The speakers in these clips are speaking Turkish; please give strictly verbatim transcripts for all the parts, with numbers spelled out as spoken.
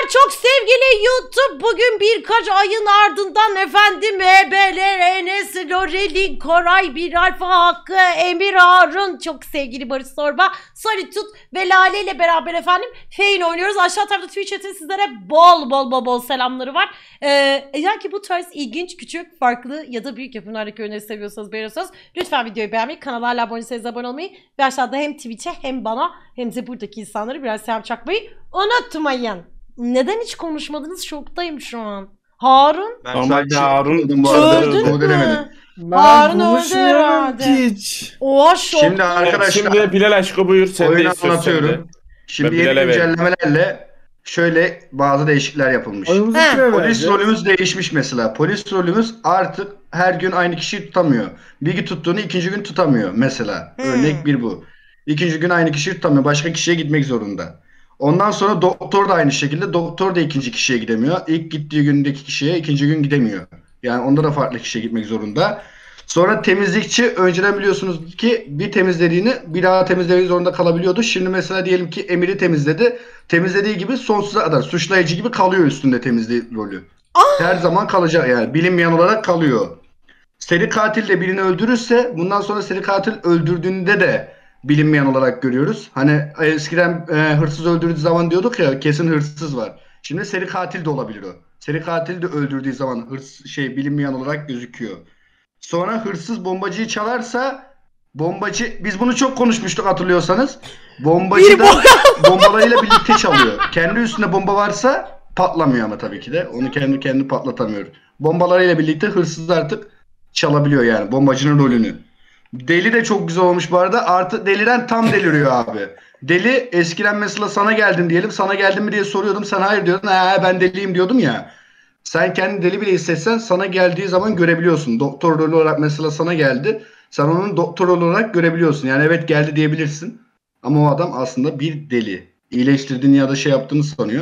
çok sevgili YouTube, bugün birkaç ayın ardından efendim E B'ler, Enes, Lorelin, Koray, Bir Alfa Hakkı, Emir Harun, çok sevgili Barış Sorba, Solitude ve Lale ile beraber efendim Fein oynuyoruz. Aşağı tarafta Twitch chat'in sizlere bol bol bol bol selamları var. Ee, eğer ki bu tarz ilginç, küçük, farklı ya da büyük yapımlardaki oyunları seviyorsanız, beğeniyorsanız lütfen videoyu beğenmeyi, kanala hala abone değilseniz abone olmayı ve aşağıda hem Twitch'e hem bana hem de buradaki insanları biraz selam çakmayı unutmayın. Neden hiç konuşmadınız? Şoktayım şu an. Harun? Ben sadece Harun dedim bu arada. Öldün mü? Denemedim. Harun öldü herhalde. Hiç. Oha şok. Şimdi arkadaşlar. Şimdi Bilal aşkı buyur. Sen oyunu de anlatıyorum. Şimdi yeni güncellemelerle şöyle bazı değişiklikler yapılmış. Polis rolümüz değişmiş mesela. Polis rolümüz artık her gün aynı kişiyi tutamıyor. Bir gün tuttuğunu ikinci gün tutamıyor mesela. Hmm. Örnek bir bu. İkinci gün aynı kişiyi tutamıyor. Başka kişiye gitmek zorunda. Ondan sonra doktor da aynı şekilde. Doktor da ikinci kişiye gidemiyor. İlk gittiği gündeki kişiye ikinci gün gidemiyor. Yani onda da farklı kişiye gitmek zorunda. Sonra temizlikçi önceden biliyorsunuz ki bir temizlediğini bir daha temizlemek zorunda kalabiliyordu. Şimdi mesela diyelim ki Emir'i temizledi. Temizlediği gibi sonsuza kadar suçlayıcı gibi kalıyor üstünde temizlik rolü. Aa! Her zaman kalacak yani. Bilinmeyen olarak kalıyor. Seri katil de birini öldürürse bundan sonra seri katil öldürdüğünde de bilinmeyen olarak görüyoruz. Hani eskiden e, hırsız öldürdüğü zaman diyorduk ya kesin hırsız var. Şimdi seri katil de olabilir o. Seri katil de öldürdüğü zaman hırs şey bilinmeyen olarak gözüküyor. Sonra hırsız bombacıyı çalarsa bombacı, biz bunu çok konuşmuştuk hatırlıyorsanız. Bombacı da bombalarıyla birlikte çalıyor. Kendi üstünde bomba varsa patlamıyor ama tabii ki de. Onu kendi kendi patlatamıyor. Bombalarıyla birlikte hırsız artık çalabiliyor yani bombacının rolünü. Deli de çok güzel olmuş bu arada. Artık deliden tam deliriyor abi. Deli eskiden mesela sana geldim diyelim. Sana geldim mi diye soruyordum. Sen hayır diyordun. Ee, ben deliyim diyordum ya. Sen kendi deli bile hissetsen sana geldiği zaman görebiliyorsun. Doktor rolü olarak mesela sana geldi. Sen onun doktor rolü olarak görebiliyorsun. Yani evet geldi diyebilirsin. Ama o adam aslında bir deli. İyileştirdiğini ya da şey yaptığını sanıyor.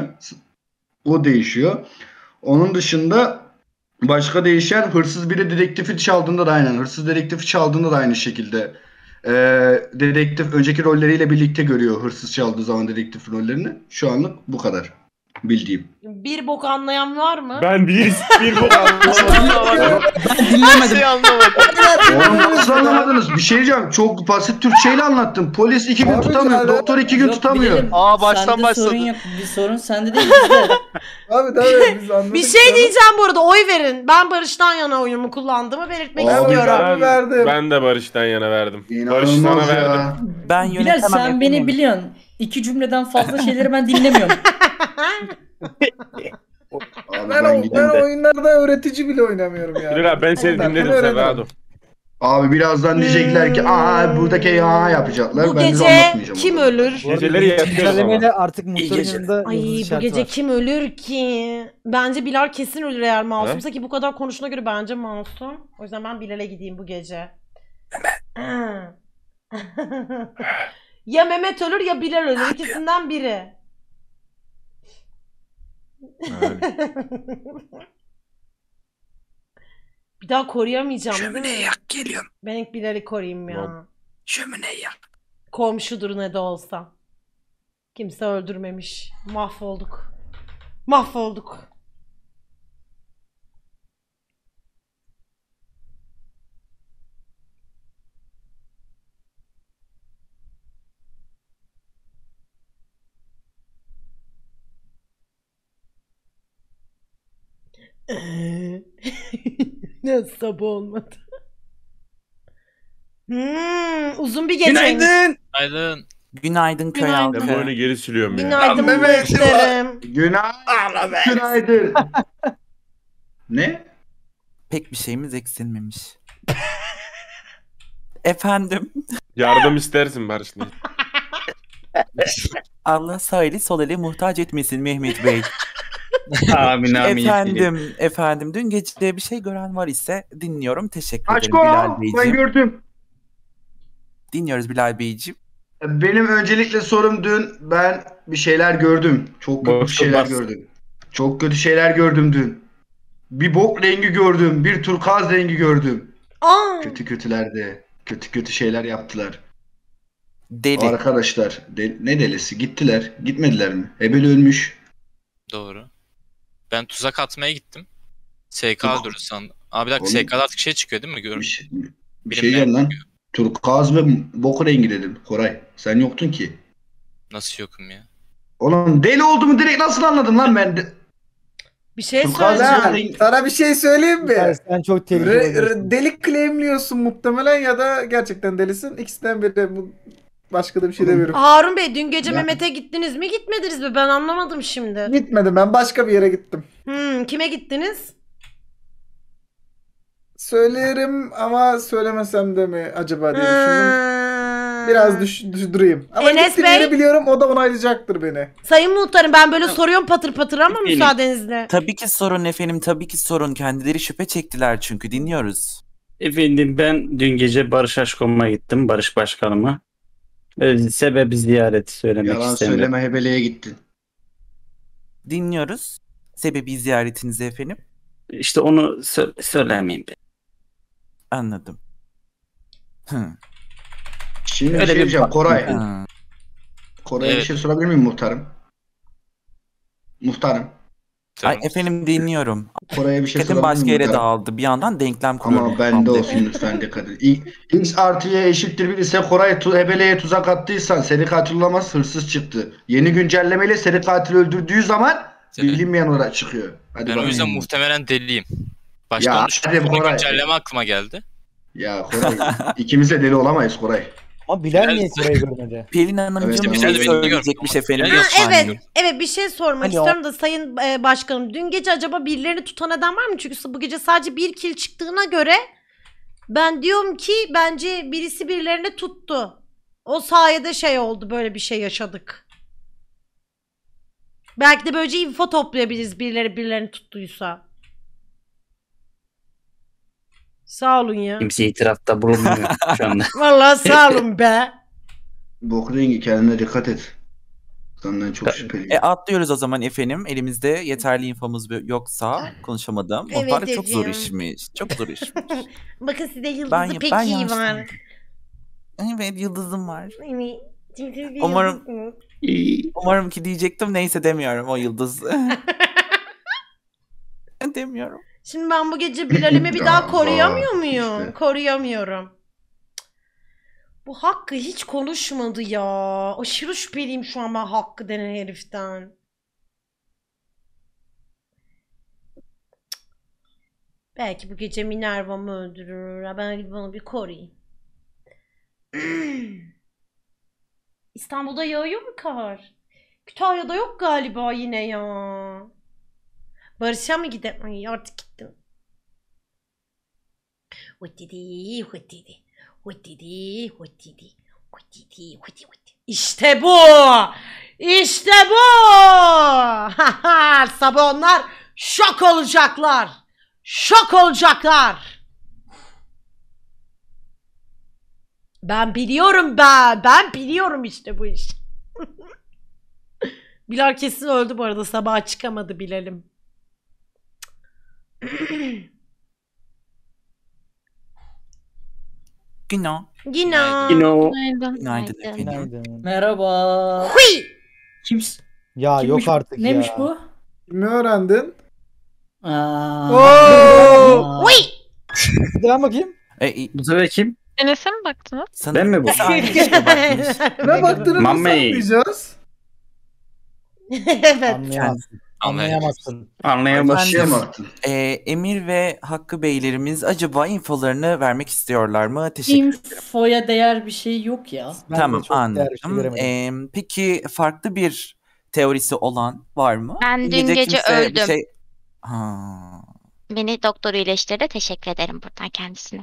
O değişiyor. Onun dışında başka değişen hırsız biri dedektifi çaldığında da aynen. Hırsız dedektifi çaldığında da aynı şekilde. Ee, dedektif önceki rolleriyle birlikte görüyor hırsız çaldığı zaman dedektif rollerini. Şu anlık bu kadar. Bildiğim. Bir bok anlayan var mı? Ben bir bir bok anlamadım. Ben dinlemedim. Şey anlamadım. Oğlum nasıl anlamadınız? Bir şey diyeceğim. Çok basit Türkçeyle anlattım. Polis iki gün Abi tutamıyor. yani. Doktor iki gün Yok, tutamıyor. bilelim. Aa baştan Sende başladı. sorun yok. Bir sorun sende değil bizde. Abi tabii biz anladık. Bir şey diyeceğim bu arada, oy verin. Ben Barış'tan yana oyunumu kullandığımı belirtmek Abi, istiyorum. Ben verdim. Ben de Barış'tan yana verdim. İnanılmaz Barış sana ya. verdim. Ben Bilal sen beni biliyorsun. İki cümleden fazla şeyleri ben dinlemiyorum. Abi Ben, ben, o, gidiyorum. ben oyunlarda öğretici bile oynamıyorum ya. Bilal ben seni Ben dinledim öğrendim. sen rahat ol. Abi birazdan diyecekler ki aa buradaki ya yapacaklar. Bu ben gece anlatmayacağım. kim onu. ölür? Geceleri yatıyoruz ama. artık muhtarın yanında Ay yıldız bu işareti gece var. kim ölür ki? Bence Bilal kesin ölür eğer masumsa, ki bu kadar konuşuna göre bence masum. O yüzden ben Bilal'e gideyim bu gece. Ya Mehmet ölür ya Bilal ölür. İkisinden biri. Bir daha koruyamayacağım değil mi? Şömineyi yak geliyorum. Ben ilk Bilal'i koruyayım ya. Tamam. Şömineyi yak. Komşudur ne de olsa. Kimse öldürmemiş. Mahvolduk. Mahvolduk. Ne sabah olmadı. Hmm, uzun bir gece. Günaydın. Günaydın. Günaydın köy Günaydın. Ben halkı. böyle geri siliyorum ya. Günaydın Ya Mehmet Mehmetlerim. Günaydın. Günaydın. Ne? Pek bir şeyimiz eksilmemiş. Efendim. Yardım istersin Barış'la. Allah sağ eli sol eli muhtaç etmesin Mehmet Bey. Amin amin. efendim, efendim. Dün gece bir şey gören var ise dinliyorum. Teşekkür ederim Aşko Bilal ben Beyciğim. gördüm. Dinliyoruz Bilal Beyciğim. Benim öncelikle sorum dün ben bir şeyler gördüm. Çok kötü Boş şeyler bas. gördüm. Çok kötü şeyler gördüm dün. Bir bok rengi gördüm. Bir turkuaz rengi gördüm. Aa. Kötü kötülerdi. Kötü kötü şeyler yaptılar. Deli. Arkadaşlar de- ne delisi gittiler. Gitmediler mi? Ebel ölmüş. Doğru. Ben tuzak atmaya gittim. S K öldürdü sandım. Abi bir dakika S K'da artık şey çıkıyor değil mi? Görün. Bir şey, bir şey diyeceğim lan. Turkuaz ve bok rengi dedim Koray. Sen yoktun ki. Nasıl yokum ya? Oğlum deli olduğumu direkt nasıl anladım lan ben? De... Bir şey Turkuaz söyleyeceğim. Lan, sana bir şey söyleyeyim mi? Sen çok Re- tehlikeli. re- delik claimliyorsun muhtemelen ya da gerçekten delisin. İkisinden biri. Bu başka da bir şey demiyorum. Harun Bey dün gece Ben- Mehmet'e gittiniz mi gitmediniz mi? Ben anlamadım şimdi. Gitmedim, ben başka bir yere gittim. Hmm, kime gittiniz? Söylerim ama söylemesem de mi acaba diye düşündüm. Hmm. Biraz düş, düş- durayım. Ama Enes gittiğim Bey? yeri biliyorum, o da onaylayacaktır beni. Sayın Muhtarım ben böyle soruyorum patır patır ama Efendim? müsaadenizle. Tabii ki sorun efendim, tabii ki sorun. Kendileri şüphe çektiler çünkü, dinliyoruz. Efendim ben dün gece Barış Aşkom'a gittim. Barış Başkanıma. Ee, sebebi ziyareti söylemek Yalan istemiyorum. söyleme hebeleye gittin. Dinliyoruz. Sebebi ziyaretinizi efendim. İşte onu sö- söylemeyeyim ben. Anladım. Hı. Şimdi bir Öyle şey bir diyeceğim bak- Koray. Hı. Koray'a Evet. bir şey sorabilir miyim muhtarım? Muhtarım. Ay efendim dinliyorum. Koray'a bir şey Dikkatim sorabilir başka miyim yere muhtarım? dağıldı. Bir yandan denklem kuruyorum. Ama bende olsun lütfen dikkat et. İ- X artıya eşittir bir ise Koray tu hebeleye tuzak attıysan seri katil olamaz, hırsız çıktı. Yeni güncellemeyle seri katil öldürdüğü zaman Seni- bilinmeyen olarak çıkıyor. Hadi Ben o bakalım. yüzden muhtemelen deliyim. Başta Ya, onu düşündüm. hadi Sonra Koray. güncelleme aklıma geldi. Ya Koray ikimiz de deli olamayız Koray. Ama Bilal Bilal- niye Koray'ı görmedi? Pelin Hanımcığım Evet, bir Bilal şey beni söyleyecekmiş görmüyor. efendim. Bilal Ha, yok Lütfen. evet, evet bir şey sormak Alo. istiyorum da Sayın e, Başkanım. Dün gece acaba birilerini tutan adam var mı? Çünkü bu gece sadece bir kill çıktığına göre ben diyorum ki bence birisi birilerini tuttu. O sayede şey oldu, böyle bir şey yaşadık. Belki de böylece info toplayabiliriz birileri birilerini tuttuysa. Sağ olun ya. Kimse itirafta bulunmuyor şu anda. Vallahi sağ olun be. Bok rengi kendine dikkat et. Senden çok şüpheliyim. E atlıyoruz o zaman efendim. Elimizde yeterli infomuz yoksa konuşamadım. Evet Muhtar çok zor efendim. işmiş. Çok zor işmiş. Bakın size yıldızı Ben- pek ben iyi yaşlıyım. var. Evet yıldızım var. Evet. Çünkü bir Umarım- yıldız- İyi. Umarım ki diyecektim. Neyse demiyorum o yıldız. Demiyorum. Şimdi ben bu gece Bilal'imi bir daha Ya, koruyamıyor muyum? işte. Koruyamıyorum. Bu Hakkı hiç konuşmadı ya. Aşırı şüpheliyim şu an ben Hakkı denen heriften. Belki bu gece Minerva'mı öldürür. Ben gidip onu bir koruyayım. İstanbul'da yağıyor mu kar? Kütahya'da yok galiba yine ya. Barış'a mı gidelim? Ay artık gittim. Hutidi, hutidi, hutidi, hutidi, hutidi, hutidi, hutidi. İşte bu! İşte bu! Sabah onlar şok olacaklar. Şok olacaklar. Ben biliyorum ben. Ben biliyorum işte bu iş. Bilal kesin öldü bu arada. Sabah çıkamadı Bilal'im. Günah. Günah. Yine o Günaydın efendim. Günaydın. Merhaba. Hui! Kimsin? Ya Kimmiş, yok artık neymiş ya. bu? Kimi öğrendin? Aa. Oo! Hui! Devam bakayım. E, e, bu sefer kim? Enes'e mi baktınız? sanırım Ben mi bu? biz aynı kişiye bakmış. Ne baktığını nasıl Mamey. anlayacağız? Evet. Anlayamazsın. Anlayamazsın. Anlayamazsın. Şeye mi baktın? E, Emir ve Hakkı beylerimiz acaba infolarını vermek istiyorlar mı? Teşekkür ederim. Infoya değer bir şey yok ya. Ben de Tamam çok değerli bir şey anladım. göremedim. E, peki farklı bir teorisi olan var mı? Ben dün Gece gece kimse bir öldüm. Şey... Ha, Beni doktor iyileştirdi. Teşekkür ederim buradan kendisine.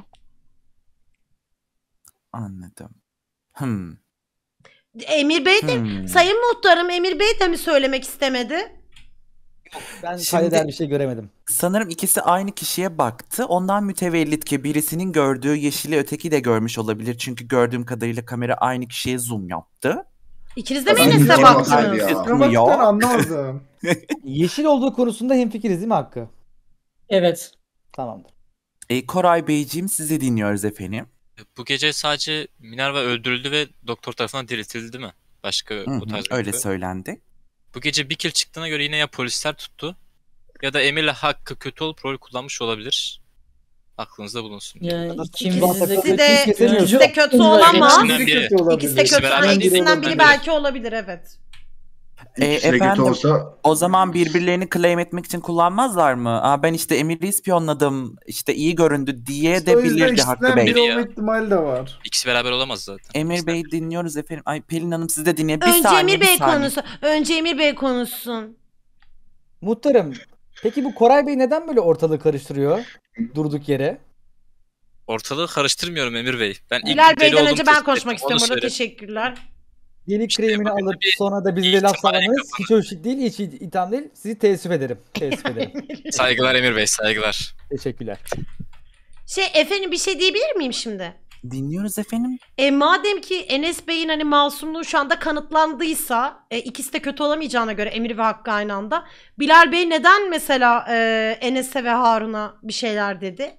anladım. Hmm. Emir Bey de Hmm. Sayın Muhtarım Emir Bey de mi söylemek istemedi? Ben Şimdi- kaydeder bir şey göremedim. Sanırım ikisi aynı kişiye baktı. Ondan mütevellit ki birisinin gördüğü yeşili öteki de görmüş olabilir. Çünkü gördüğüm kadarıyla kamera aynı kişiye zoom yaptı. İkiniz de mi Ben Enes'e bir baktınız? bakayım ya. Dramatikten anlamadım. Yeşil olduğu konusunda hemfikiriz değil mi Hakkı? Evet. Tamamdır. E, Koray Beyciğim sizi dinliyoruz efendim. Bu gece sadece Minerva öldürüldü ve doktor tarafından diriltildi değil mi? Başka Hı hı, bu tarz bir öyle şey. söylendi. Bu gece bir kill çıktığına göre yine ya polisler tuttu ya da Emir'le Hakkı kötü olup rol kullanmış olabilir. Aklınızda bulunsun. Yani İkisi ikimiz de, ikisi de kötü Bunlar olamaz. hepsinden biri. İkisi de İkisi kötü beraber ama değil, ikisinden biri biri. belki olabilir, evet. E, İkisi de kötü efendim olsa o zaman birbirlerini claim etmek için kullanmazlar mı? Aa, ben işte Emir'i ispiyonladım, işte iyi göründü diye İşte o de yüzden bilirdi Hakkı ikisinden Bey. biri Ya. olma ihtimali de var. İkisi beraber olamaz zaten. Emir İkisinden Bey biri. dinliyoruz efendim. Ay Pelin Hanım siz de dinleyin. Bir Önce saniye, Emir bir Bey saniye. konuşsun. Önce Emir Bey konuşsun. Muhtarım. Peki bu Koray Bey neden böyle ortalığı karıştırıyor? Durduk yere. Ortalığı karıştırmıyorum Emir Bey. Ben ilk Bilal deli Bey'den olduğumu önce ben tespit konuşmak ettim, onu istiyorum burada. söyledim. Teşekkürler. Deli İşte kremini bugün de alıp bir sonra da bize laf ihtimale salamanız kapalı. hiç hoş değil, hiç itham değil. Sizi teessüf ederim. Teessüf ederim. Saygılar Emir Bey, saygılar. Teşekkürler. Şey efendim, bir şey diyebilir miyim şimdi? Dinliyoruz efendim. E madem ki Enes Bey'in hani masumluğu şu anda kanıtlandıysa, e, ikisi de kötü olamayacağına göre Emir ve Hakkı aynı anda. Bilal Bey neden mesela e, Enes'e ve Harun'a bir şeyler dedi?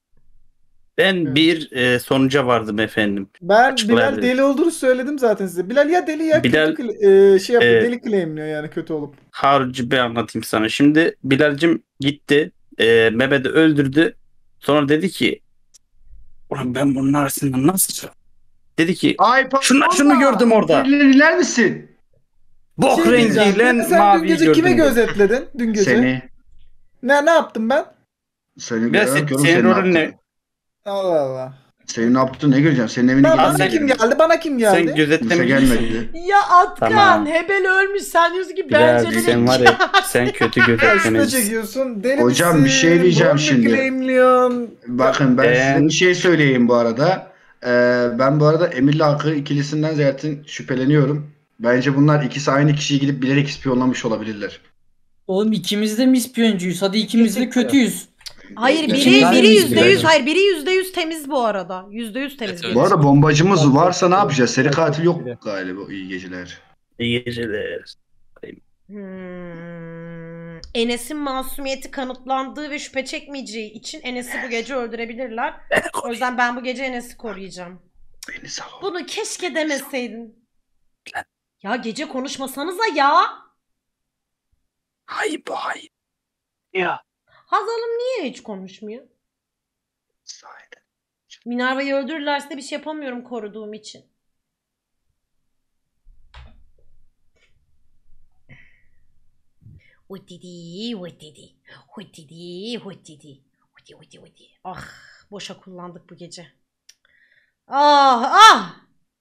Ben bir e, sonuca vardım efendim. Ben Açıklayabilirim. Bilal deli olduğunu söyledim zaten size. Bilal ya deli ya Bilal, kötü kla- e, şey yapıyor. e, deli claimliyor yani kötü olup. Haruncu bir anlatayım sana. Şimdi Bilal'cim gitti. E, Mehmet'i öldürdü. Sonra dedi ki ulan ben bunun arasında nasıl çıkacağım? Dedi ki Ay şunu, şunu gördüm orada. Dinler misin? Bok Şey diyeceğim, rengiyle sen dün mavi gece gördüm. kime dedi. gözetledin? Dün gece. Seni. Ne ne yaptım ben? Seni Ya görüyorum sen- ki oğlum, senin senin ne rolün ne? yaptığını. Allah Allah. Senin ne yaptığını ne göreceğim? Senin evine Bana, gidelim bana mi? kim geldi? Bana kim geldi? Sen Kimse gözetlemeyeceksin. gelmedi. Ya Atkan, Tamam. Hebel ölmüş, sen diyorsun ki Bilal bence sen var ya sen kötü Kaçta gözetlemecisin. çekiyorsun? Deli Hocam, misin? bir şey diyeceğim Bomba şimdi. claimliyorsun. Bakın ben Ben- size bir şey söyleyeyim bu arada. Ee, ben bu arada Emir'le Hakkı ikilisinden zaten şüpheleniyorum. Bence bunlar ikisi aynı kişiyi gidip bilerek ispiyonlamış olabilirler. Oğlum ikimiz de mi ispiyoncuyuz? Hadi ikimiz de Kesinlikle. kötüyüz. Hayır, biri İkimiz de biri miyiz yüzde yüz, bence? hayır biri yüzde yüz temiz bu arada. Yüzde yüz temiz. Evet, biri. evet. Bu arada bombacımız varsa ne yapacağız? Seri katil yok galiba. İyi geceler. İyi geceler. Hmm. Enes'in masumiyeti kanıtlandığı ve şüphe çekmeyeceği için Enes'i bu gece öldürebilirler. O yüzden ben bu gece Enes'i koruyacağım. Beni sağ ol. Bunu keşke demeseydin. Ya gece konuşmasanıza ya. Hayır bu hayır. Hazal'ım niye hiç konuşmuyor? Sahiden. Minerva'yı öldürürlerse de bir şey yapamıyorum koruduğum için. Huddidi, huddidi, huddidi, huddidi, huddi huddi huddi. Ah, boşa kullandık bu gece. Ah, ah!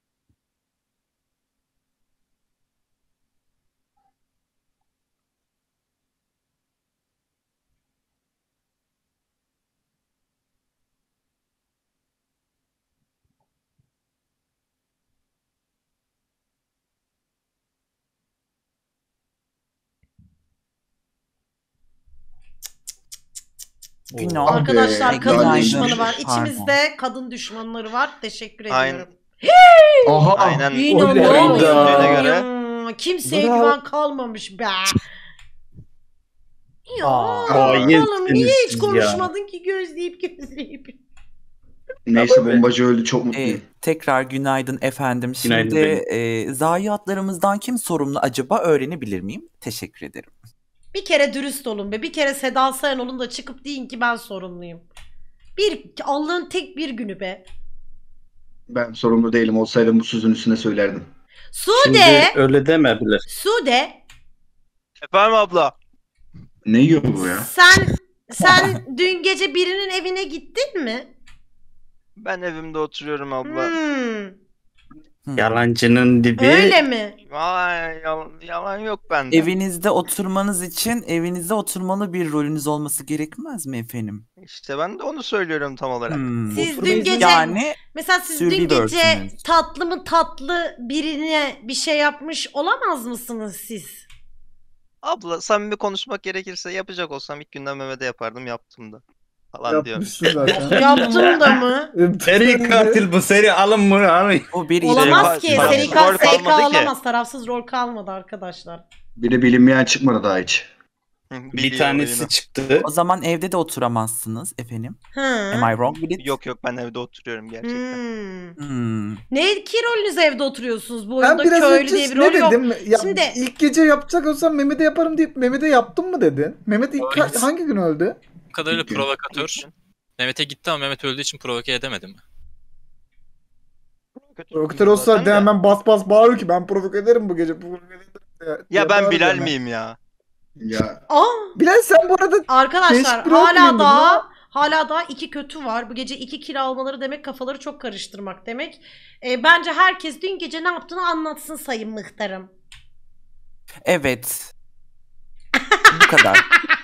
Günah. Arkadaşlar be, kadın günaydın. düşmanı var. Pardon. İçimizde kadın düşmanları var. Teşekkür Aynen. ediyorum. Aha. Aynen. İnanamıyorum. Gördüğüne göre. Ya, kimseye Bravo. güven kalmamış be. Ya Aa, oğlum niye hiç ya. konuşmadın ki gözleyip gözleyip. Neyse bombacı öldü, çok E, mutluyum. tekrar günaydın efendim. Günaydın Şimdi beyim. e, zayiatlarımızdan kim sorumlu acaba öğrenebilir miyim? Teşekkür ederim. Bir kere dürüst olun be. Bir kere Seda Sayan olun da çıkıp deyin ki ben sorumluyum. Bir Allah'ın tek bir günü be. Ben sorumlu değilim. Olsaydım bu sözün üstüne söylerdim. Sude! Şimdi öyle demediler. Sude! Efendim abla. Ne yiyor bu ya? Sen sen dün gece birinin evine gittin mi? Ben evimde oturuyorum abla. Hmm. Yalancının dibi. Öyle mi? Vay yalan, yalan yok bende. Evinizde oturmanız için evinizde oturmalı bir rolünüz olması gerekmez mi efendim? İşte ben de onu söylüyorum tam olarak. Hmm. Siz Oturmayı dün gece Yani mesela siz dün gece Survivor'sınız. tatlı mı tatlı birine bir şey yapmış olamaz mısınız siz? Abla samimi konuşmak gerekirse yapacak olsam ilk günden Mehmet'e yapardım, yaptım da. Falan diyorum. Yapmışsın zaten. Yaptım da mı? Seri katil bu seri alın bunu alın. o bir Olamaz ki. Tarafsız Seri rol kal, S K kalmadı ki. olamaz. Tarafsız rol kalmadı arkadaşlar. Bir de bilinmeyen çıkmadı daha hiç. Bir tanesi çıktı. O zaman evde de oturamazsınız efendim. Hı. Am I wrong with it? Yok yok ben evde oturuyorum gerçekten. Hmm. Hmm. Ne ki rolünüz evde oturuyorsunuz? Bu Ben oyunda biraz köylü önce diye bir ne rol yok. dedim? Ya, Şimdi ilk gece yapacak olsam Mehmet'e yaparım deyip Mehmet'e yaptım mı dedin? Mehmet ilk Evet. hangi gün öldü? Bu kadarıyla İlk gün. provokatör. Mehmet'e gitti ama Mehmet öldüğü için provoke edemedi mi? Provokatör olsa Zaten de de. hemen bas bas bağırır ki ben provoke ederim bu gece. Provoke ederim ya, Ya ben bağırır Bilal hemen. miyim ya? Ya aa, Bilal sen bu arada arkadaşlar Değişik bir rol hala muydu daha hala daha iki kötü var. Bu gece iki kill almaları demek kafaları çok karıştırmak demek. E, bence herkes dün gece ne yaptığını anlatsın sayın muhtarım. Evet. Bu kadar.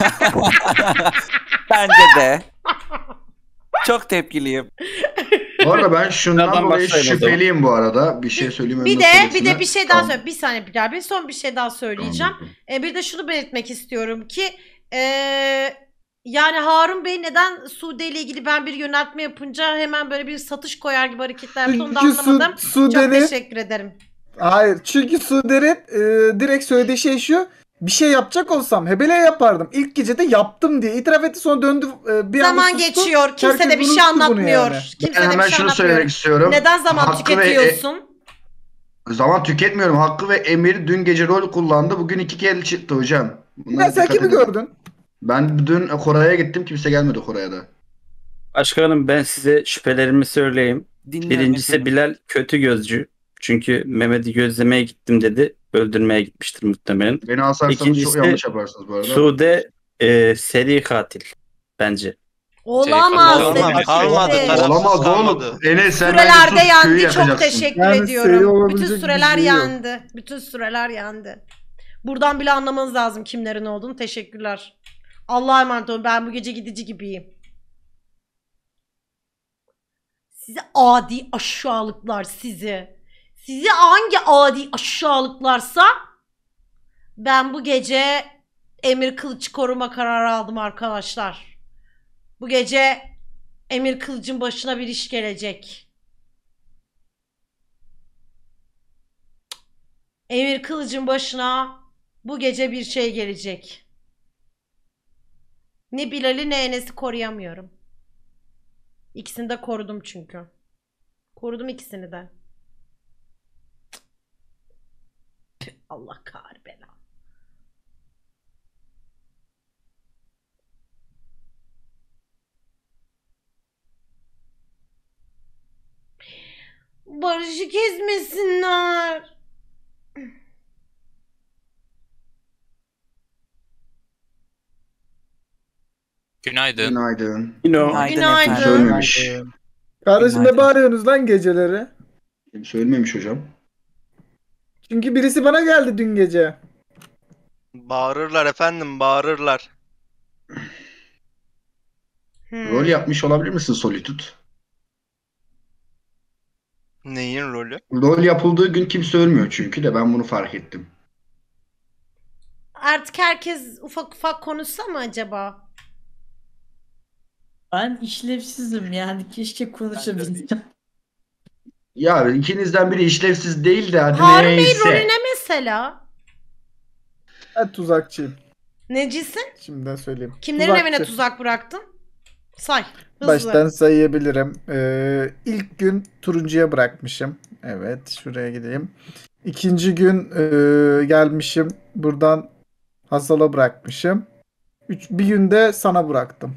Bence de. Çok tepkiliyim. bu arada ben şundan Nereden dolayı başlayayım o zaman? şüpheliyim bu arada. Bir şey söyleyeyim. Bir ondan de sonrasına- bir de bir şey daha Tamam. söyle. Bir saniye Bilal Bey, son bir şey daha söyleyeceğim. Tamam. E, bir de şunu belirtmek istiyorum ki e, yani Harun Bey neden Sude ile ilgili ben bir yöneltme yapınca hemen böyle bir satış koyar gibi hareketler yaptı onu da Çünkü Su- anlamadım. Çok Sude'nin teşekkür ederim. hayır çünkü Sude'nin e, direkt söylediği şey şu. Bir şey yapacak olsam Hebele yapardım. İlk gece de yaptım diye itiraf etti, sonra döndü e, bir anda Zaman sustu. geçiyor. Kimse Herkes de bir şey unuttu bunu anlatmıyor. yani. Kimse Ben de bir hemen şey şunu anlatmıyor. söylemek istiyorum. Neden zaman Hakkı ve- tüketiyorsun? Zaman tüketmiyorum. Hakkı ve Emir dün gece rol kullandı. Bugün iki kere çıktı hocam. Bunlara Ya sen dikkat kimi edin. gördün? Ben dün Koray'a gittim. Kimse gelmedi Koray'a da. Başkanım ben size şüphelerimi söyleyeyim. Dinliyorum Birincisi efendim. Bilal kötü gözcü. Çünkü Mehmet'i gözlemeye gittim dedi. Öldürmeye gitmiştir muhtemelen. Beni asarsanız İkincisi, çok yanlış yaparsınız bu arada. Sude e, seri katil bence. Olamaz Olmaz, demek kalmadı, ki. taraf- Olamaz kalmadı. oğlum. Enes sen Sürelerde bence sus, köyü yendi. Çok yakacaksın. teşekkür Yani seri ediyorum. olabilecek Bütün bir süreler şey yok. yendi. Bütün süreler yendi. Buradan bile anlamanız lazım kimlerin olduğunu. Teşekkürler. Allah'a emanet olun. Ben bu gece gidici gibiyim. Sizi adi aşağılıklar sizi. Sizi hangi adi aşağılıklarsa ben bu gece Emir Kılıç koruma kararı aldım arkadaşlar. Bu gece Emir Kılıç'ın başına bir iş gelecek. Emir Kılıç'ın başına bu gece bir şey gelecek. Ne Bilal'i ne Enes'i koruyamıyorum. İkisini de korudum çünkü. Korudum ikisini de. Tüh, Allah kahri bela. Barış'ı kesmesinler. Günaydın. Günaydın. Yine o. Günaydın Günaydın. efendim. Söylememiş. Kardeşim ne Günaydın. bağırıyorsunuz lan geceleri? Kim söylememiş hocam. Çünkü birisi bana geldi dün gece. Bağırırlar efendim bağırırlar. Hmm. Rol yapmış olabilir misin Solitude? Neyin rolü? Rol yapıldığı gün kimse ölmüyor çünkü de ben bunu fark ettim. Artık herkes ufak ufak konuşsa mı acaba? Ben işlevsizim yani keşke konuşabilsem. Ya ikinizden biri işlevsiz değil de hadi Harun Bey neyse. rolü ne mesela? Ben tuzakçıyım. Necisin? Şimdiden söyleyeyim. Kimlerin Tuzakçı. evine tuzak bıraktın? Say. Hızlı. Baştan sayabilirim. Ee, ilk gün turuncuya bırakmışım. Evet, şuraya gideyim. İkinci gün ee, gelmişim. Buradan Hazal'a bırakmışım. Üç, bir günde sana bıraktım.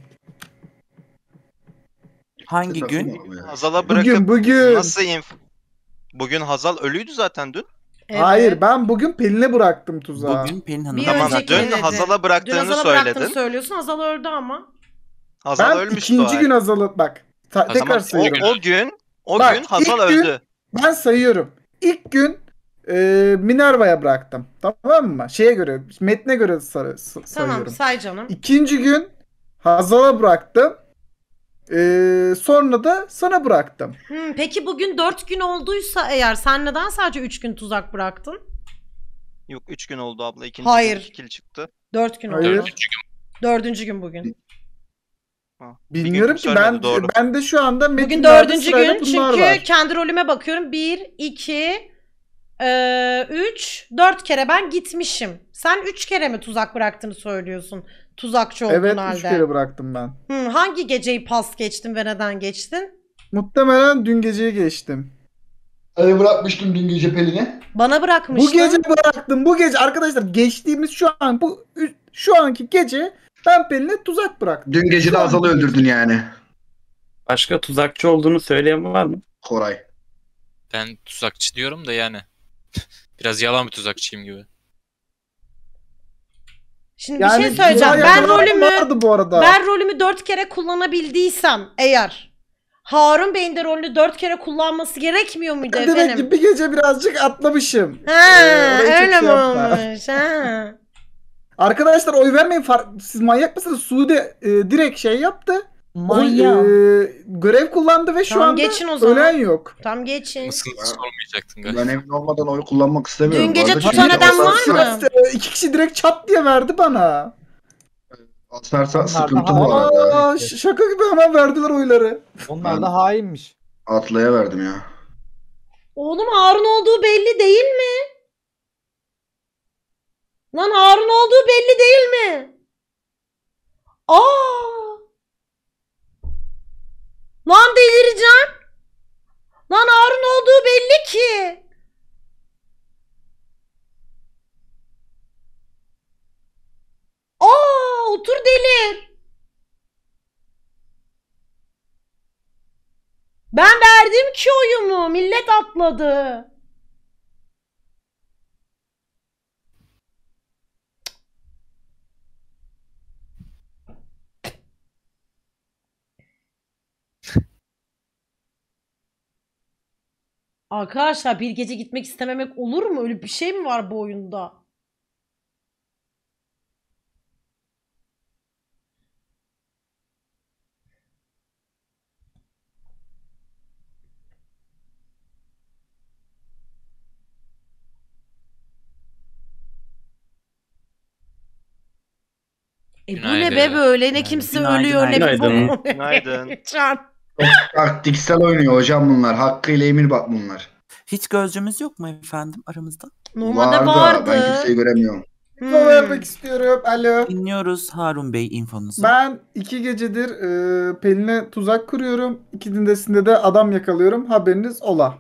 Hangi Sakın gün? olma ya. Hazal'a bırakıp Bugün, bugün. nasıl inf... Bugün Hazal ölüydü zaten dün. Evet. Hayır, ben bugün Pelin'e bıraktım tuzağı. Bugün Pelin Hanım. Bir Tamam önceki dün dedi. Hazal'a Dün bıraktığını Hazal'a söyledin. bıraktığını söylüyorsun. Hazal öldü ama. Hazal Ben ölmüştü ikinci o gün ay. Hazal'ı bak. ta- O tekrar zaman o, sayıyorum. o gün o Bak, gün Hazal ilk gün- öldü. Ben sayıyorum. İlk gün e, Minerva'ya bıraktım. Tamam mı? Şeye göre, metne göre sarı, s- Tamam sayıyorum. say canım. İkinci gün Hazal'a bıraktım. E, sonra da sana bıraktım. Hmm, peki bugün dört gün olduysa eğer sen neden sadece üç gün tuzak bıraktın? Yok üç gün oldu abla. İkinci Hayır. gün iki kill çıktı. dört gün Hayır. oldu. Dördüncü gün bugün. Ha, bir gün Bilmiyorum kimse ki ben ölmedi, doğru. ben de şu anda Bugün metinlerde dördüncü sırayla gün bunlar çünkü var. kendi rolüme bakıyorum. Bir, iki, üç, dört kere ben gitmişim. Sen üç kere mi tuzak bıraktığını söylüyorsun? Tuzakçı olduğun Evet halde. üç kere bıraktım ben. Hı, hangi geceyi pas geçtin ve neden geçtin? Muhtemelen dün geceye geçtim. Hani bırakmıştım dün gece Pelin'i? Bana bırakmıştın. Bu gece bıraktım. Bu gece arkadaşlar geçtiğimiz şu an bu şu anki gece ben Pelin'e tuzak bıraktım. Dün gece de Azal'ı öldürdün yani. Başka tuzakçı olduğunu söyleyen var mı? Koray. Ben tuzakçı diyorum da yani. Biraz yalan bir tuzakçıyım gibi. Şimdi yani bir şey söyleyeceğim. Ben rolümü bu arada. ben rolümü dört kere kullanabildiysem eğer Harun Bey'in de rolünü dört kere kullanması gerekmiyor muydu Demek efendim? Demek ki bir gece birazcık atlamışım. Ha, ee, öyle mi olmuş? Ha. Arkadaşlar oy vermeyin. Siz manyak mısınız? Suudi e, direkt şey yaptı. Manyak. E, görev kullandı ve şu Tam anda geçin o zaman. ölen yok. Tam geçin. Nasıl sormayacaktın galiba. Ben emin olmadan oy kullanmak istemiyorum. Dün gece tutan adam var mı? İki kişi direkt çat diye verdi bana. Asarsa sıkıntı bu arada. Aa, şaka gibi hemen verdiler oyları. Onlar da hainmiş. Atlı'ya verdim ya. Oğlum Harun olduğu belli değil mi? Lan Harun olduğu belli değil mi? Aa! Lan delireceğim. Lan Harun olduğu belli ki. Aa, otur delir. Ben verdim ki oyumu. Millet atladı. Arkadaşlar bir gece gitmek istememek olur mu? Öyle bir şey mi var bu oyunda? E bu ne be böyle? Ne kimse ölüyor ne bir bok. Günaydın. Taktiksel oynuyor hocam bunlar. Hakkı ile Emir bak bunlar. Hiç gözcümüz yok mu efendim aramızda? Normalde vardı. Ben kimseyi göremiyorum. İnfo hmm. vermek istiyorum. Alo. Dinliyoruz Harun Bey infonuzu. Ben iki gecedir e, Pelin'e tuzak kuruyorum. İkincisinde de adam yakalıyorum. Haberiniz ola.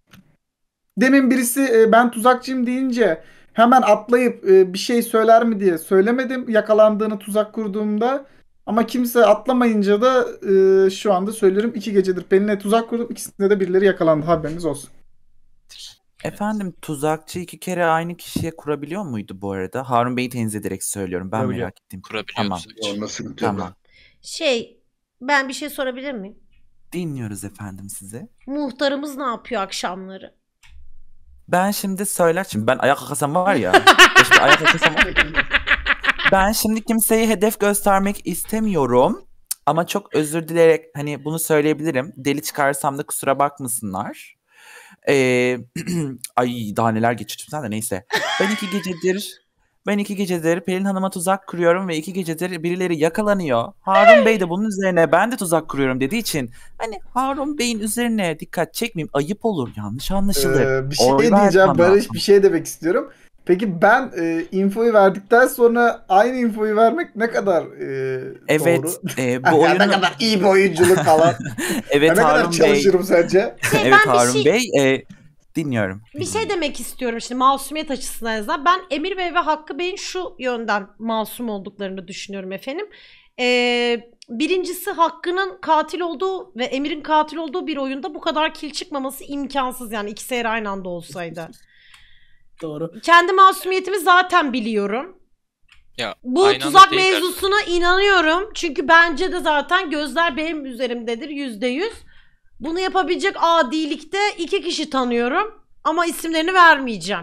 Demin birisi e, ben tuzakçıyım deyince hemen atlayıp e, bir şey söyler mi diye söylemedim. Yakalandığını tuzak kurduğumda. Ama kimse atlamayınca da e, şu anda söylüyorum. İki gecedir Pelin'e tuzak kurdum. İkisinde de birileri yakalandı. Haberiniz olsun. Efendim tuzakçı iki kere aynı kişiye kurabiliyor muydu bu arada? Harun Bey'i tenzih ederek söylüyorum. Ben merak ettim. Kurabiliyor tamam. Nasıl Tamam. Şey ben bir şey sorabilir miyim? Dinliyoruz efendim size. Muhtarımız ne yapıyor akşamları? Ben şimdi söyler şimdi ben ayak kakasam var ya. işte ayak kakasam var ya. Ben şimdi kimseyi hedef göstermek istemiyorum. Ama çok özür dileyerek hani bunu söyleyebilirim. Deli çıkarsam da kusura bakmasınlar. Ee, ay daha neler geçirdim sen de neyse. Ben iki gecedir ben iki gecedir Pelin Hanım'a tuzak kuruyorum ve iki gecedir birileri yakalanıyor. Harun Bey de bunun üzerine ben de tuzak kuruyorum dediği için hani Harun Bey'in üzerine dikkat çekmeyeyim. Ayıp olur, yanlış anlaşılır. Ee, bir şey Oy diyeceğim Barış, bir şey demek istiyorum. Peki ben e, infoyu verdikten sonra aynı infoyu vermek ne kadar e, evet, doğru? Evet. E, bu oyunu... ne kadar iyi bir oyunculuk falan. evet ne Harun kadar çalışırım Bey... sence? Şey, evet Harun şey... Bey e, dinliyorum. Bir şey demek istiyorum şimdi masumiyet açısından en azından. Ben Emir Bey ve Hakkı Bey'in şu yönden masum olduklarını düşünüyorum efendim. Ee, birincisi Hakkı'nın katil olduğu ve Emir'in katil olduğu bir oyunda bu kadar kill çıkmaması imkansız yani ikisi eğer aynı anda olsaydı. Doğru. Kendi masumiyetimi zaten biliyorum. Ya, bu tuzak mevzusuna inanıyorum. Çünkü bence de zaten gözler benim üzerimdedir yüzde yüz. Bunu yapabilecek adilikte iki kişi tanıyorum. Ama isimlerini vermeyeceğim.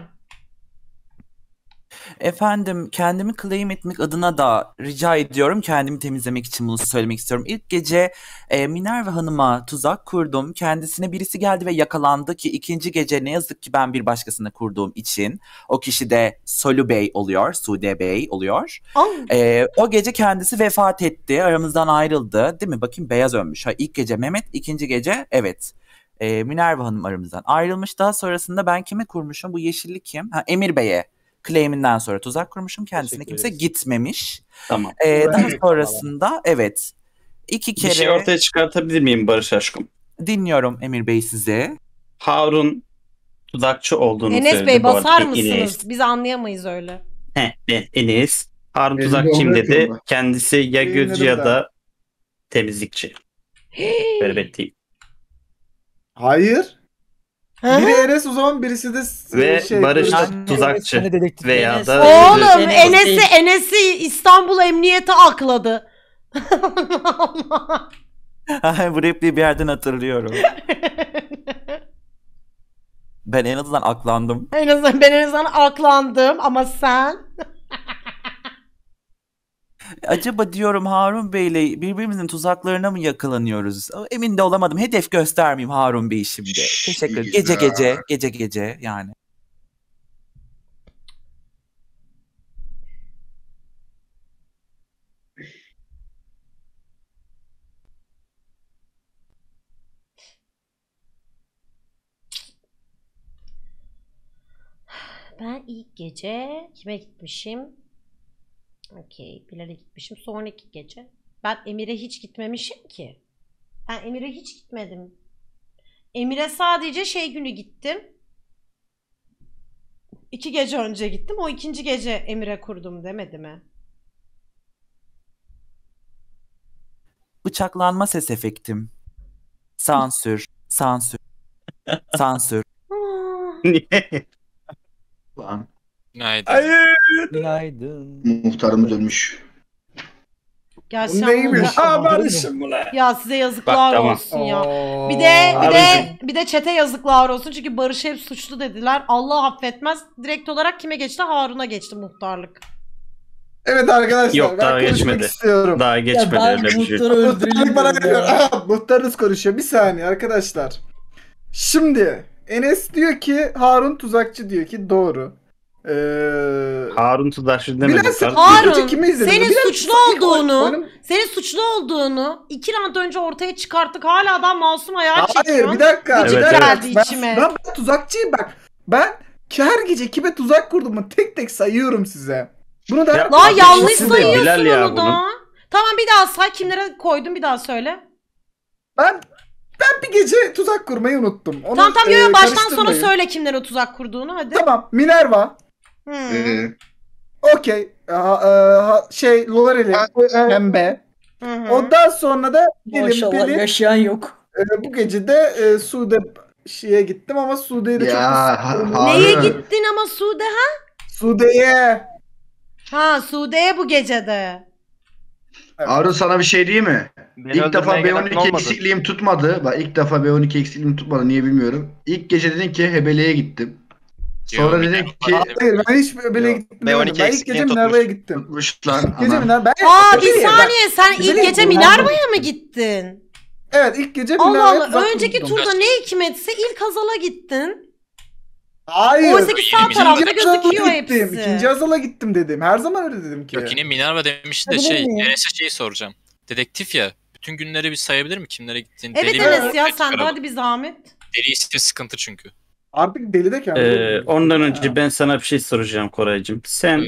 Efendim kendimi claim etmek adına da rica ediyorum. Kendimi temizlemek için bunu söylemek istiyorum. İlk gece e, Minerva Hanım'a tuzak kurdum. Kendisine birisi geldi ve yakalandı ki ikinci gece ne yazık ki ben bir başkasına kurduğum için o kişi de Solu Bey oluyor. Sude Bey oluyor. E, o gece kendisi vefat etti. Aramızdan ayrıldı. Değil mi? Bakayım beyaz ölmüş. Ha, ilk gece Mehmet, ikinci gece evet. E, Minerva Hanım aramızdan ayrılmış. Daha sonrasında ben kimi kurmuşum? Bu yeşilli kim? Ha, Emir Bey'e claim'inden sonra tuzak kurmuşum. Kendisine kimse gitmemiş. Tamam. E, daha sonrasında evet iki kere... Bir şey ortaya çıkartabilir miyim Barış aşkım? Dinliyorum Emir Bey size. Harun tuzakçı olduğunu Enes söyledi. Bey bu arada. basar Enes. mısınız? Biz anlayamayız öyle. He, ben Enes. Harun Elinde tuzakçıyım oluyor dedi. ki Kendisi ya Beğenirim gözcü ya ben. da temizlikçi. Berbetteyim. Hayır. Hı? Biri Enes o zaman birisi de Ve şey, Barış da Yani- tuzakçı Enes, dedektif veya Enes. da Oğlum Enes Enes'i değil. Enes'i İstanbul Emniyeti akladı. Allah. Bu repliği bir yerden hatırlıyorum. Ben en azından aklandım. En azından ben en azından aklandım ama sen Acaba diyorum Harun Bey'le birbirimizin tuzaklarına mı yakalanıyoruz? Emin de olamadım. Hedef göstermeyeyim Harun Bey şimdi. Teşekkür ederim. Gece gece, gece gece yani. ben ilk gece kime gitmişim? Okey, Bilal'e gitmişim. Sonraki gece ben Emir'e hiç gitmemişim ki. Ben Emir'e hiç gitmedim. Emir'e sadece şey günü gittim. İki gece önce gittim. O ikinci gece Emir'e kurdum demedi mi? Bıçaklanma ses efektim. Sansür, sansür, sansür. Niye? Lan, Günaydın. Hayır. Günaydın. muhtarımız ölmüş. Gerçekten Bu neymiş? bu- Aa Barış'ım bu ne? Ya size yazıklar Bak, tamam. olsun ya. Oo. Bir de bir de Abicim. bir de çete yazıklar olsun çünkü Barış hep suçlu dediler. Allah affetmez. Direkt olarak kime geçti? Harun'a geçti muhtarlık. Evet arkadaşlar Yok, ben daha konuşmak geçmedi. istiyorum. Daha geçmedi Ya ben öyle bir şey. muhtarı Muhtarlık öldüreyim bana diyorum geliyor. ya. Aha, muhtarınız konuşuyor. Bir saniye arkadaşlar. Şimdi Enes diyor ki Harun tuzakçı diyor ki doğru. Ee, Harun tuzakçı demedim. Bilal sen kardeşim. ilk Harun, gece kimi izledin? senin Bilal, suçlu sen ilk olduğunu- oyun- Senin suçlu olduğunu iki round önce ortaya çıkarttık. Hala adam masum ayağa Hayır çekiyor. bir dakika. Gıcık bir dakika. geldi Ben, içime. ben, ben tuzakçıyım bak. Ben her gece kime tuzak kurduğumu tek tek sayıyorum size. Bunu da Ya, La Abi, yanlış ikisi de sayıyorsun Bilal ya onu da. bunun. Tamam bir daha say. Kimlere koydun bir daha söyle. ben ben bir gece tuzak kurmayı unuttum. Onu, tamam tamam yo, yo, e, baştan sona karıştırmayın. söyle kimlere tuzak kurduğunu hadi. Tamam Minerva. Hmm. Ee, Okey. Ha- e, ha- Şey Lorel'i. Pembe. Hı hı. Ondan sonra da Dilim Maşallah Pelin. yaşayan yok. E, bu gece de e, Sude şeye gittim ama Sude'yi de Ya, çok ha- istiyorum. ha- Neye Harun. gittin ama Sude ha? Sude'ye. Ha Sude'ye bu gecede. Harun sana bir şey diyeyim mi? Beni İlk defa öldürmeye B gelen on iki olmadı. eksikliğim tutmadı. Bak ilk defa B on iki eksikliğim tutmadı. Niye bilmiyorum. İlk gece dedin ki Hebele'ye gittim. Sonra Yo, dedin bir ki dakika. Hayır ben hiç böyle Yok, gittim. B on iki Ben ilk eksikliğini gece tutmuş. Minerva'ya gittim. tutmuş lan. İlk gece Ana. Minerva. Ben, Aa bir Hebele'ye- bak, saniye sen ilk Hebele'ye gece gittim. Minerva'ya mı gittin? Evet ilk gece Allah Minerva'ya Allah tuzak önceki kurdum. turda ne hikmetse ilk Hazal'a gittin. Hayır. Oysa ki sağ Yeni bir tarafta İkinci Hazal'a gözüküyor gittim. hepsi. İkinci Hazal'a gittim dedim. Her zaman öyle dedim ki. Yok yine Minerva demiş de Hadi şey benim ya. Enes'e şeyi soracağım. Dedektif ya. Bütün günleri bir sayabilir mi? Kimlere gittiğini? Evet Deli Enes bir- ya sen de çıkaralım. hadi bir zahmet. Deli ise sıkıntı çünkü. Artık deli de kendi. Ee, ondan önce ben sana bir şey soracağım Koraycığım. Sen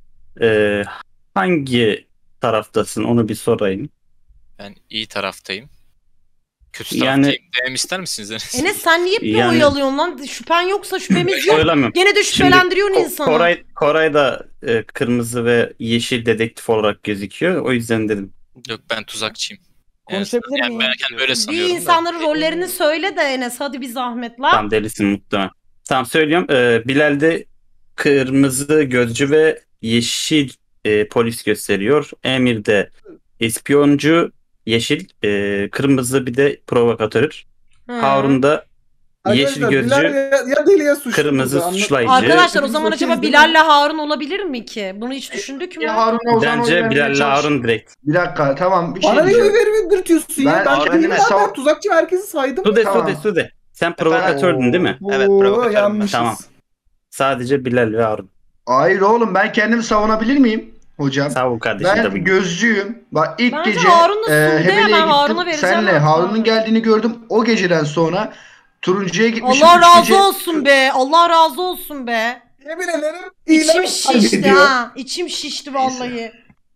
e, hangi taraftasın onu bir sorayım. Ben iyi taraftayım. Kötü Yani- taraftayım. Demem ister misiniz Enes? Enes sen niye bir Yani- oyalıyorsun lan? Şüphen yoksa şüphemiz yok. Söylemem. Gene de şüphelendiriyorsun Ko- insanı. Koray, Koray da e, kırmızı ve yeşil dedektif olarak gözüküyor. O yüzden dedim. Yok ben tuzakçıyım. Konuşabilir yani miyim? ben kendimi öyle Bir sanıyorum. da. insanların rollerini söyle de Enes hadi bir zahmet lan. Tam delisin muhtemelen. Tamam söylüyorum. E, Bilal'de kırmızı gözcü ve yeşil e, polis gösteriyor. Emir'de ispiyoncu, yeşil, e, kırmızı bir de provokatör. Hı. Harun'da yeşil Arkadaşlar, gözcü, Bilal ya, ya deli ya suçlu. kırmızı burada, anla- suçlayıcı. Arkadaşlar o zaman Hepimiz acaba okeyiz değil mi? Bilal'le Harun olabilir mi ki? Bunu hiç düşündük mü? Ya Harun'a o zaman oy Bence vermeye Bilal'le çalış. Harun direkt. Bir dakika tamam bir şey Bana ne diyeceğim. verip dürtüyorsun ya? Ben- Ben Harun değilim Enes lan. Ben sağ- tuzakçı herkesi saydım. Sude, Tamam. Sude, Sude. Sen provokatördün değil mi? Evet, Oo, provokatörüm ben. yanmışız. Tamam. Sadece Bilal ve Harun. Hayır oğlum ben kendimi savunabilir miyim hocam? Sağ ol kardeşim Ben tabii. gözcüyüm. Bak ilk Bence gece Harun'la e, Sude'ye Hebele'ye ben Harun'a gittim. vereceğim Senle hatta. Harun'un geldiğini gördüm. O geceden sonra Turuncuya gitmişim. Allah üç razı gece- olsun be. Allah razı olsun be. Yemin ederim. İçim ilan şişti kaybediyor. ha. İçim şişti vallahi.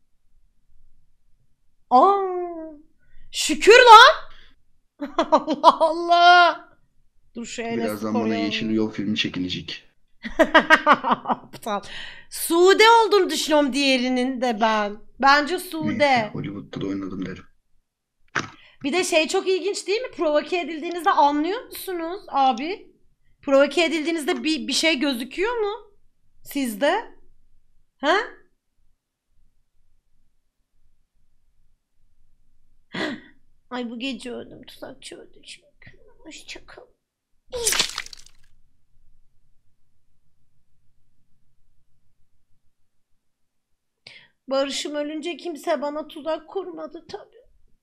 Aa, şükür lan. Allah Allah. Dur şu Enes'i Birazdan bana koruyalım. Yeşil Yol filmi çekilecek. Aptal. Sude olduğunu düşünüyorum diğerinin de ben. Bence Sude. Neyse, Hollywood'da da oynadım derim. Bir de şey çok ilginç değil mi? Provoke edildiğinizde anlıyor musunuz abi? Provoke edildiğinizde bir, bir şey gözüküyor mu? Sizde? Ha? Ay bu gece öldüm. Tuzakçı öldü çünkü. Hoşçakal. Barış'ım ölünce kimse bana tuzak kurmadı tabii.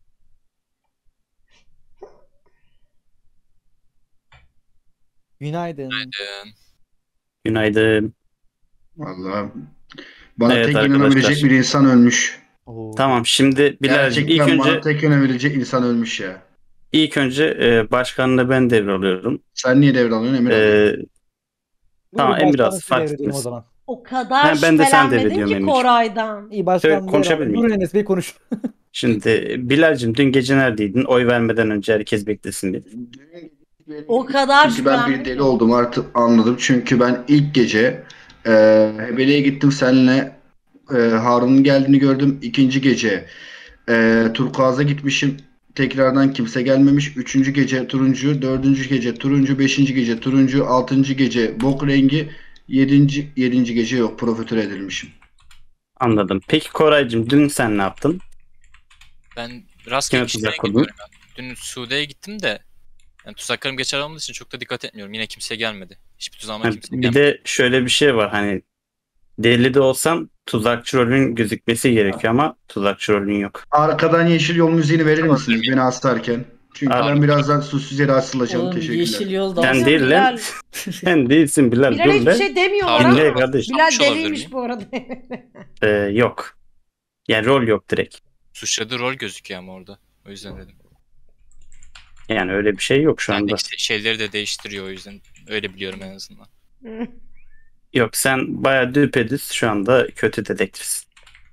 Günaydın. Günaydın. Günaydın. Vallahi bana Evet tek arkadaşlar. inanabilecek bir insan ölmüş. Oo. Tamam şimdi Bilal'cim Gerçekten ilk bana önce tek inanabilecek insan ölmüş ya. ilk önce e, başkanını ben devralıyorum. Sen niye devralıyorsun Emir abi? E, tamam Buyurun, en biraz başkanı size devredelim farklısınız. o zaman. O kadar Ha, ben de sen şüphelenmedin devrediyorum ki Emir. Koray'dan. İyi başkan. Şöyle konuşabilir miyim? Buyurun Enes Bey konuş. Şimdi Bilal'cim dün gece neredeydin? Oy vermeden önce herkes beklesin bir. O kadar Çünkü ben bir şüphelenmedim. deli oldum artık anladım. Çünkü ben ilk gece e, Hebele'ye gittim seninle. E, Harun'un geldiğini gördüm. İkinci gece e, Turkuaz'a gitmişim. Tekrardan kimse gelmemiş. Üçüncü gece turuncu, dördüncü gece turuncu, beşinci gece turuncu, altıncı gece bok rengi, yedinci, yedinci gece yok. Profitör edilmişim. Anladım. Peki Koraycığım dün sen ne yaptın? Ben rastgele Kime kişilere tuzak kurdun? gidiyorum ya. Dün Sude'ye gittim de yani tuzaklarım geçer olmadığı için çok da dikkat etmiyorum. Yine kimse gelmedi. Hiçbir tuzağıma Ha, kimse bir gelmedi. de şöyle bir şey var hani deli de olsam tuzakçı rolün gözükmesi gerekiyor ama tuzakçı rolün yok. Arkadan yeşil yol müziğini verir misiniz beni astarken? Çünkü Aa. ben birazdan susuz yere asılacağım. Oğlum Teşekkürler. yeşil yolda. Sen Bilal- değil lan. Sen değilsin Bilal. Bilal Dur hiçbir be. şey demiyorlar Harun Dinle ama. kardeş. Bilal Yapmış olabilir deliymiş miyim? bu arada. Ee, yok. Yani rol yok direkt. Suçladığı rol gözüküyor ama orada. O yüzden dedim. Yani öyle bir şey yok şu Yani anda. işte şeyleri de değiştiriyor o yüzden. Öyle biliyorum en azından. Yok sen bayağı düpedüz şu anda kötü dedektifsin.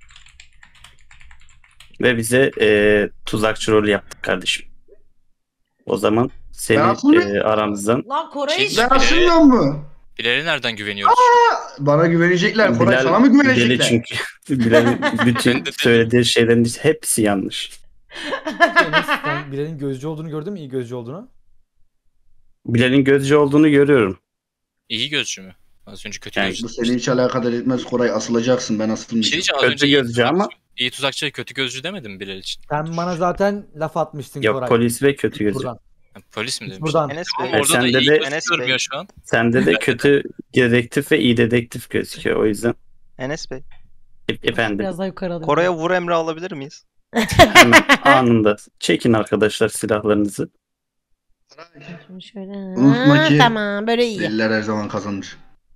Ve bize e, tuzakçı rolü yaptık kardeşim. O zaman Ben seni aslında- e, aramızdan Lan Koray Şey- hiç... Ben asılmıyor mu? Bilal'e nereden güveniyoruz? Bana güvenecekler. Koray Bilal sana mı deli güvenecekler? çünkü. Bilal'in bütün Ben de söylediği şeylerin hepsi yanlış. Enes sen Bilal'in gözcü olduğunu gördün mü? İyi gözcü olduğunu. Bilal'in gözcü olduğunu görüyorum. İyi gözcü mü? Az önce kötü Yani gözcü. Bu seni hiç alakadar etmez Koray. Asılacaksın. Ben Bir şey asılmayacağım. diyeceğim, az Kötü önce iyi gözcü ama- tuzakçı, iyi tuzakçı kötü gözcü demedim mi Bilal için? Sen bana zaten laf atmıştın Yok Koray. polis ve kötü gözcü. Buradan. Ha, polis mi demiş? Buradan. Enes Ama Bey. orada da Sende iyi de- gözcü Enes Bey. görmüyor şu an. Sende de kötü dedektif ve iyi dedektif gözüküyor. O yüzden Enes Bey. e- efendim Biraz daha yukarı alayım. Koray'a vur emri alabilir miyiz? hemen anında çekin arkadaşlar silahlarınızı. Şimdi şöyle. Unutma Ha, ki- Tamam böyle iyi. Deliler her zaman kazanır.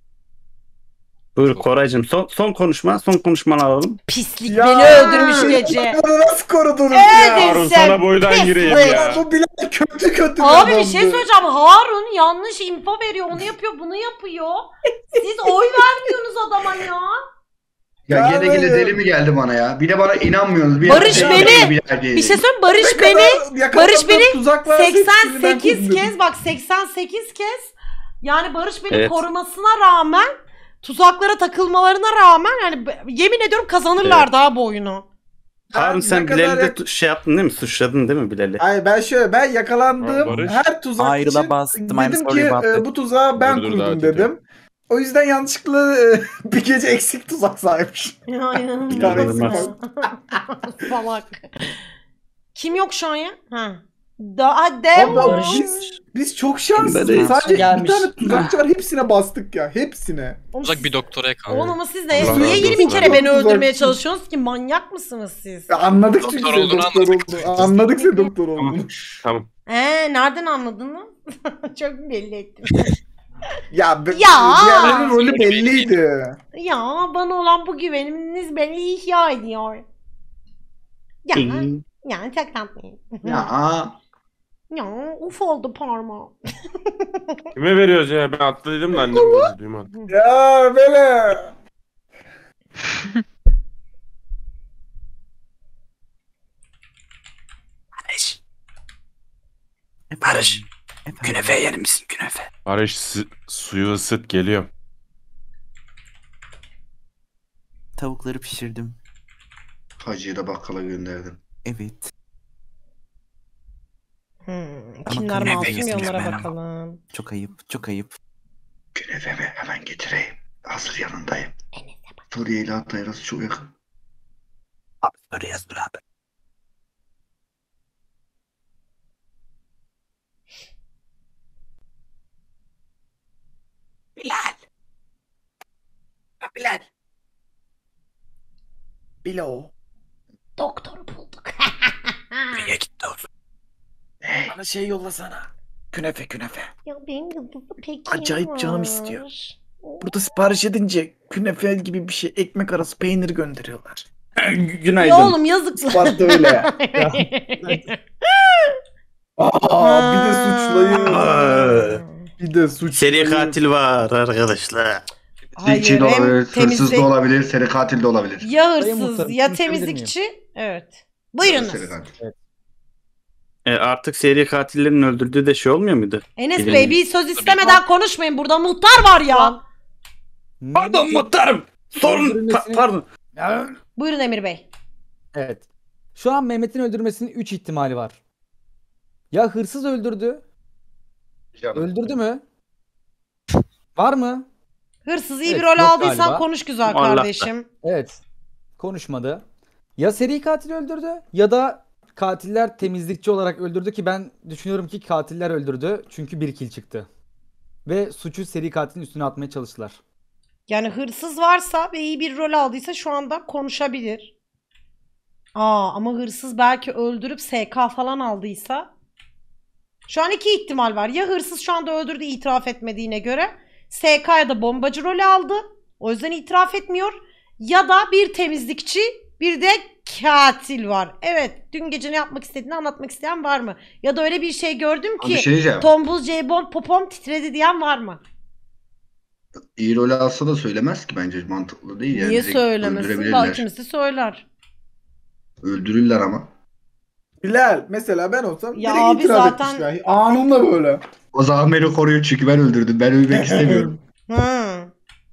Buyur Koraycığım son, son konuşma son konuşmanı alalım. Pislik Ya! beni öldürmüş gece. Bunu nasıl korudunuz Evet. ya? Harun sen sana boydan pis gireyim bıyık. ya. Bu Bilal kötü kötü Abi bir adamdı. şey söyleyeceğim. Harun yanlış info veriyor. Onu yapıyor, bunu yapıyor. Siz oy vermiyorsunuz adama ya. Ya Ya gele gele ben- deli mi geldi bana ya? Bir de bana inanmıyorsunuz. Bir Barış ya, beni- deli bir yer değil. Bir şey söyleyeyim Barış Ne beni kadar yakaladığım Barış beni tuzaklar hepsini ben seksen sekiz kurdum. kez bak seksen sekiz kez yani Barış beni Evet. korumasına rağmen tuzaklara takılmalarına rağmen yani b- yemin ediyorum kazanırlar daha bu oyunu. Harun Ben sen ne kadar Bilal'i de yak- tu- şey yaptın değil mi? Suçladın değil mi Bilal'i? Ay ben şöyle ben yakalandığım Barış. her tuzak Ayrıla için bastım, I'm dedim sorry ki about e, that. bu tuzağı ben Dur, dur, daha kurdum kötü. dedim. O yüzden yanlışlıkla e, bir gece eksik tuzak saymış. Aynen. Bir tane eksik İnanılmaz. var. Salak. Kim yok şu an ya? Ha. Daha Abi devam. biz, biz çok şanslıyız. Kimde Sadece gelmiş. bir tane tuzakçı var hepsine bastık ya. Hepsine. Uzak bir doktora kaldı. Oğlum ama siz de Allah niye razı yirmi olsun. kere beni Tuzak- öldürmeye çalışıyorsunuz ki? Manyak mısınız siz? Ya anladık Doktor çünkü senin olduğunu doktor anladık. olduğunu. Anladık senin doktor olduğunu. Tamam. Ee, nereden anladın lan? Çok belli ettim. Ya, be, Ya! diğerlerinin rolü belliydi. Ya bana olan bu güveniniz beni ihya ediyor. Ya, İyi. yani çok tatlıyım. Ya Ya uf oldu parmağım. Kime veriyoruz ya? Ben atladım da annem bizi duymadı. Ya böyle. Barış. Barış. Künefe yer misin künefe? Barış su- suyu ısıt geliyorum. Tavukları pişirdim. Hacı'yı da bakkala gönderdim. Evet. Hmm, Ama kimler künefe masum yesin onlara ben. bakalım. Çok ayıp, çok ayıp. Künefemi hemen getireyim. Hazır yanındayım. Suriye ile Hatay arası çok yakın. Abi soru yazdır abi. Bilal. Ya Bilal. Bilo. Doktor bulduk. Nereye gitti o? Bana şey yollasana. Künefe künefe. Ya benim yıldızı peki Acayip canım var. istiyor. Burada sipariş edince künefe gibi bir şey ekmek arası peynir gönderiyorlar. Günaydın. Ya oğlum yazık. Isparta öyle ya. Aa, bir de suçlayın. Bir de suçlayın. Seri katil var arkadaşlar. Zikçi de hem olabilir, hırsız temizlik- da olabilir, seri katil de olabilir. Ya Sayın hırsız muhtarım, ya konuşabilir miyim? temizlikçi. Evet. Buyurunuz. Seri katil. E, artık seri katillerin öldürdüğü de şey olmuyor muydu? Enes Bilmiyorum. Bey bir söz istemeden konuşmayın. Burada muhtar var ya. Pardon muhtarım. Sorun. Öldürülmesini- Pa- pardon. Buyurun Emir Bey. Evet. Şu an Mehmet'in öldürmesinin üç ihtimali var. Ya hırsız öldürdü. Öldürdü mü? Var mı? Hırsız iyi Evet, bir rol yok aldıysan galiba. konuş güzel Allah'tan. kardeşim. Evet. Konuşmadı. Ya seri katil öldürdü ya da katiller temizlikçi olarak öldürdü ki ben düşünüyorum ki katiller öldürdü. Çünkü bir kill çıktı. Ve suçu seri katilin üstüne atmaya çalıştılar. Yani hırsız varsa ve iyi bir rol aldıysa şu anda konuşabilir. Aa ama hırsız belki öldürüp S K falan aldıysa. Şu an iki ihtimal var. Ya hırsız şu anda öldürdü itiraf etmediğine göre. S K ya da bombacı rolü aldı. O yüzden itiraf etmiyor. Ya da bir temizlikçi bir de katil var. Evet dün gece ne yapmak istediğini anlatmak isteyen var mı? Ya da öyle bir şey gördüm Abi bir ki şey diyeceğim. tombul J-Bomb popom titredi diyen var mı? İyi rol alsa da söylemez ki bence mantıklı değil. Yani Niye direkt söylemesin? öldürebilirler. Belki kimisi söyler. Öldürürler ama. Bilal mesela ben olsam Ya direkt abi itiraz zaten- etmişler. Anında böyle. O zaman beni koruyor çünkü ben öldürdüm. Ben ölmek istemiyorum. Hı.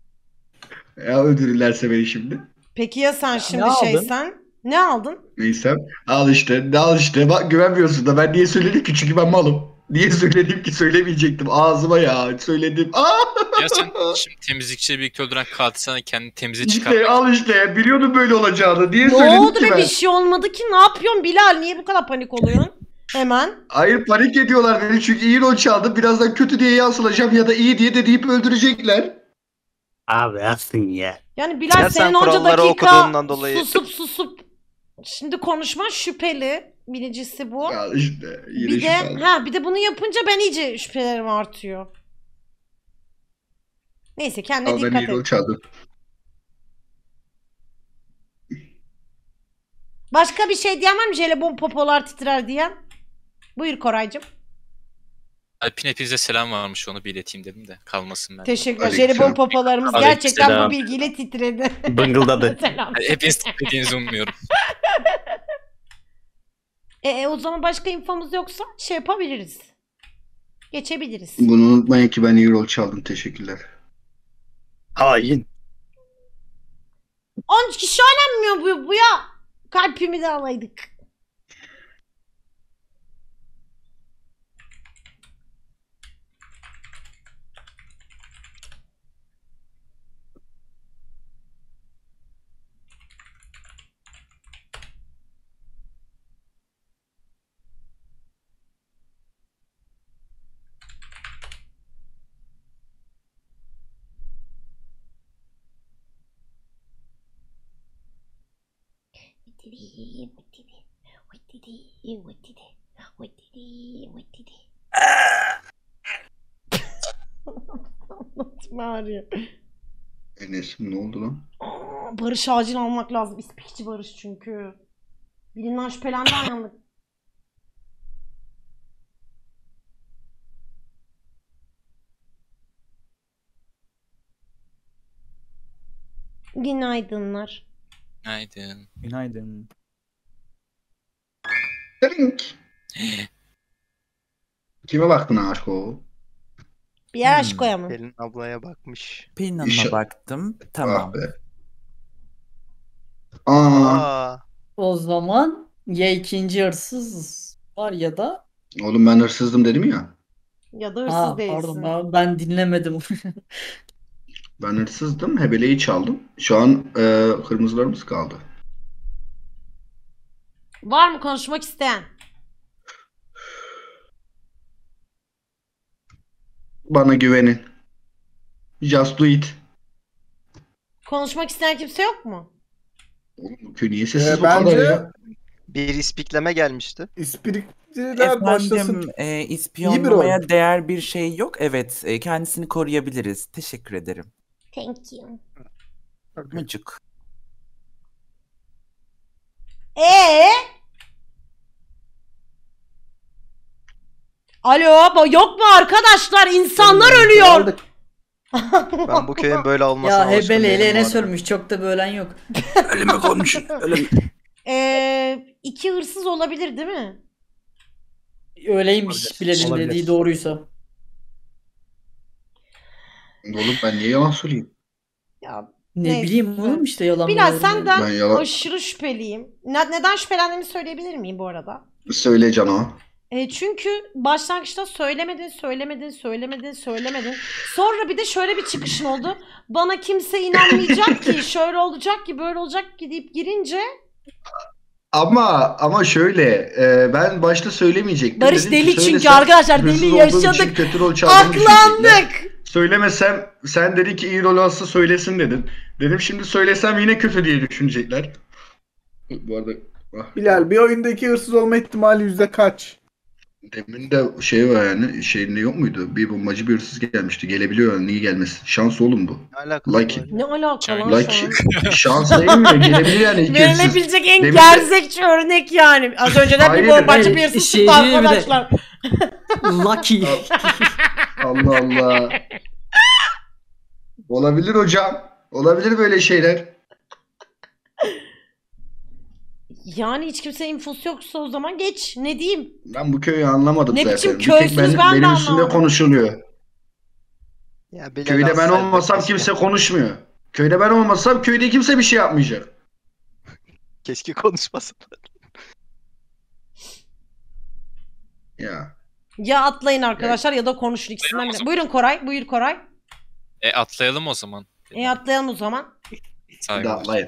Ya öldürürlerse beni şimdi. Peki ya sen şimdi aldın? şeysen? Ne aldın? Neyse. Al işte. Al işte. Bak güvenmiyorsun da ben niye söyledim ki? Çünkü ben malım. Niye söyledim ki? Söylemeyecektim. Ağzıma ya. Söyledim. Aa! Ya sen şimdi temizlikçiyle birlikte öldüren katil sana kendi temize çıkar. İşte al işte. Biliyordum böyle olacağını. Niye Ne söyledim oldu ki be ben? bir şey olmadı ki? Ne yapıyorsun Bilal? Niye bu kadar panik oluyorsun? Hemen. Hayır panik ediyorlar beni çünkü iyi rol çaldım. Birazdan kötü diye yansılacağım ya da iyi diye de deyip öldürecekler. Abi aslın ya. Yani Bilal Ya senin sen onca kuralları dakika okuduğundan dolayı- susup susup şimdi konuşman şüpheli. Birincisi bu. Ya işte yine Bir de şüphe aldım. ha bir de bunu yapınca ben iyice şüphelerim artıyor. Neyse kendine Al ben dikkat iyi rol et. çaldım. Başka bir şey diyen var mı? Jelibon popolar titrer diyen. Buyur Koraycığım. Alpin hepinize selam varmış onu bir ileteyim dedim de kalmasın ben. Teşekkürler. Aleykümselam. Jelibon popolarımız Aleykümselam. gerçekten bu bilgiyle titredi. Bıngıldadı. Selam. Hepiniz titrediğinizi umuyorum. E, e, o zaman başka infomuz yoksa şey yapabiliriz. Geçebiliriz. Bunu unutmayın ki ben iyi rol çaldım. Teşekkürler. Hain. on kişi oynanmıyor bu, bu ya. Kalbimi de alaydık. Ağrıyor. Enes'im ne oldu lan? Aa, Barış acil almak lazım. İspikçi Barış çünkü. Birinden şüphelendi ayağımda. Günaydınlar. Günaydın. Günaydın. Link. Kime baktın Aşko? Bir Aşko'ya mı? Pelin ablaya bakmış. Pelin Hanım'a İnşallah. baktım. Tamam. Ah be. Aa, Aa, O zaman ya ikinci hırsız var ya da... oğlum ben hırsızdım dedim ya. Ya da hırsız Ha değilsin. pardon ben, ben dinlemedim. Ben hırsızdım. Hebeleyi çaldım. Şu an e, kırmızılarımız kaldı. Var mı konuşmak isteyen? Bana güvenin. Just do it. Konuşmak isteyen kimse yok mu? Oğlum bu köy niye sessiz Ee, bu kadar bence ya? bir ispikleme gelmişti. İspirikçiler başlasın. Efendim e, İyi bir ispiyonlamaya oyun. değer bir şey yok. Evet e, kendisini koruyabiliriz. Teşekkür ederim. Thank you. Mucuk. Ee? Alo, bu- yok mu arkadaşlar? İnsanlar ölüyor. Ben bu köyün böyle olmasına Ya alışkın Hebele değilim bu ele arada. sürmüş çok da bölen yok. Öyle mi konuşun? Öyle mi? Ee, iki hırsız olabilir değil mi? Öyleymiş Bilal'in Olabilir. dediği doğruysa. Oğlum ben niye yalan söyleyeyim? Ya Ne Neyse. bileyim oğlum işte yalan. Bilal doğru. senden Ben yalan- aşırı şüpheliyim. Ne- neden şüphelendiğimi söyleyebilir miyim bu arada? Söyle Cano. E, çünkü başlangıçta söylemedin, söylemedin, söylemedin, söylemedin. Sonra bir de şöyle bir çıkışın oldu. Bana kimse inanmayacak ki, şöyle olacak ki, böyle olacak ki deyip girince Ama ama şöyle e, ben başta söylemeyecektim. Barış Dedim ki deli çünkü söylesem arkadaşlar, hırsız deli olduğum için yaşadık. kötü rol çaldığımı düşünecekler. aklandık. Söylemesem sen dedin ki iyi rol alsa söylesin dedin. Dedim şimdi söylesem yine kötü diye düşünecekler. Bu arada ah, Bilal bir oyundaki hırsız olma ihtimali yüzde kaç? demin de şey var yani şeyinde yok muydu? Bir bombacı bir hırsız gelmişti. Gelebiliyor yani niye gelmesin? Şans oğlum bu. Ne alakası Lucky. var? Ne alaka lan Lucky. şu an? Şans değil mi? Gelebiliyor yani iki hırsız. Verilebilecek en Demin de- gerçekçi örnek yani. Az önceden bir Hayır. bombacı bir Hayır, hırsız şey çıktı değil bir de. arkadaşlar. Lucky. Allah Allah. Olabilir hocam. Olabilir böyle şeyler. Yani hiç kimsenin infosu yoksa o zaman geç. Ne diyeyim? Ben bu köyü anlamadım Ne zaten. biçim Bir tek köysünüz ben, ben de benim üstünde anlamadım. konuşuluyor. Ya Bilal Köyde ben alsaydı olmasam keşke. kimse konuşmuyor. Köyde ben olmasam köyde kimse bir şey yapmayacak. Keşke konuşmasın. Ya. Ya atlayın arkadaşlar ya da konuşun ikisinden biri. Buyurun Koray. Buyur Koray. E atlayalım o zaman. E atlayalım o zaman. Hadi Saygılar. atlayın.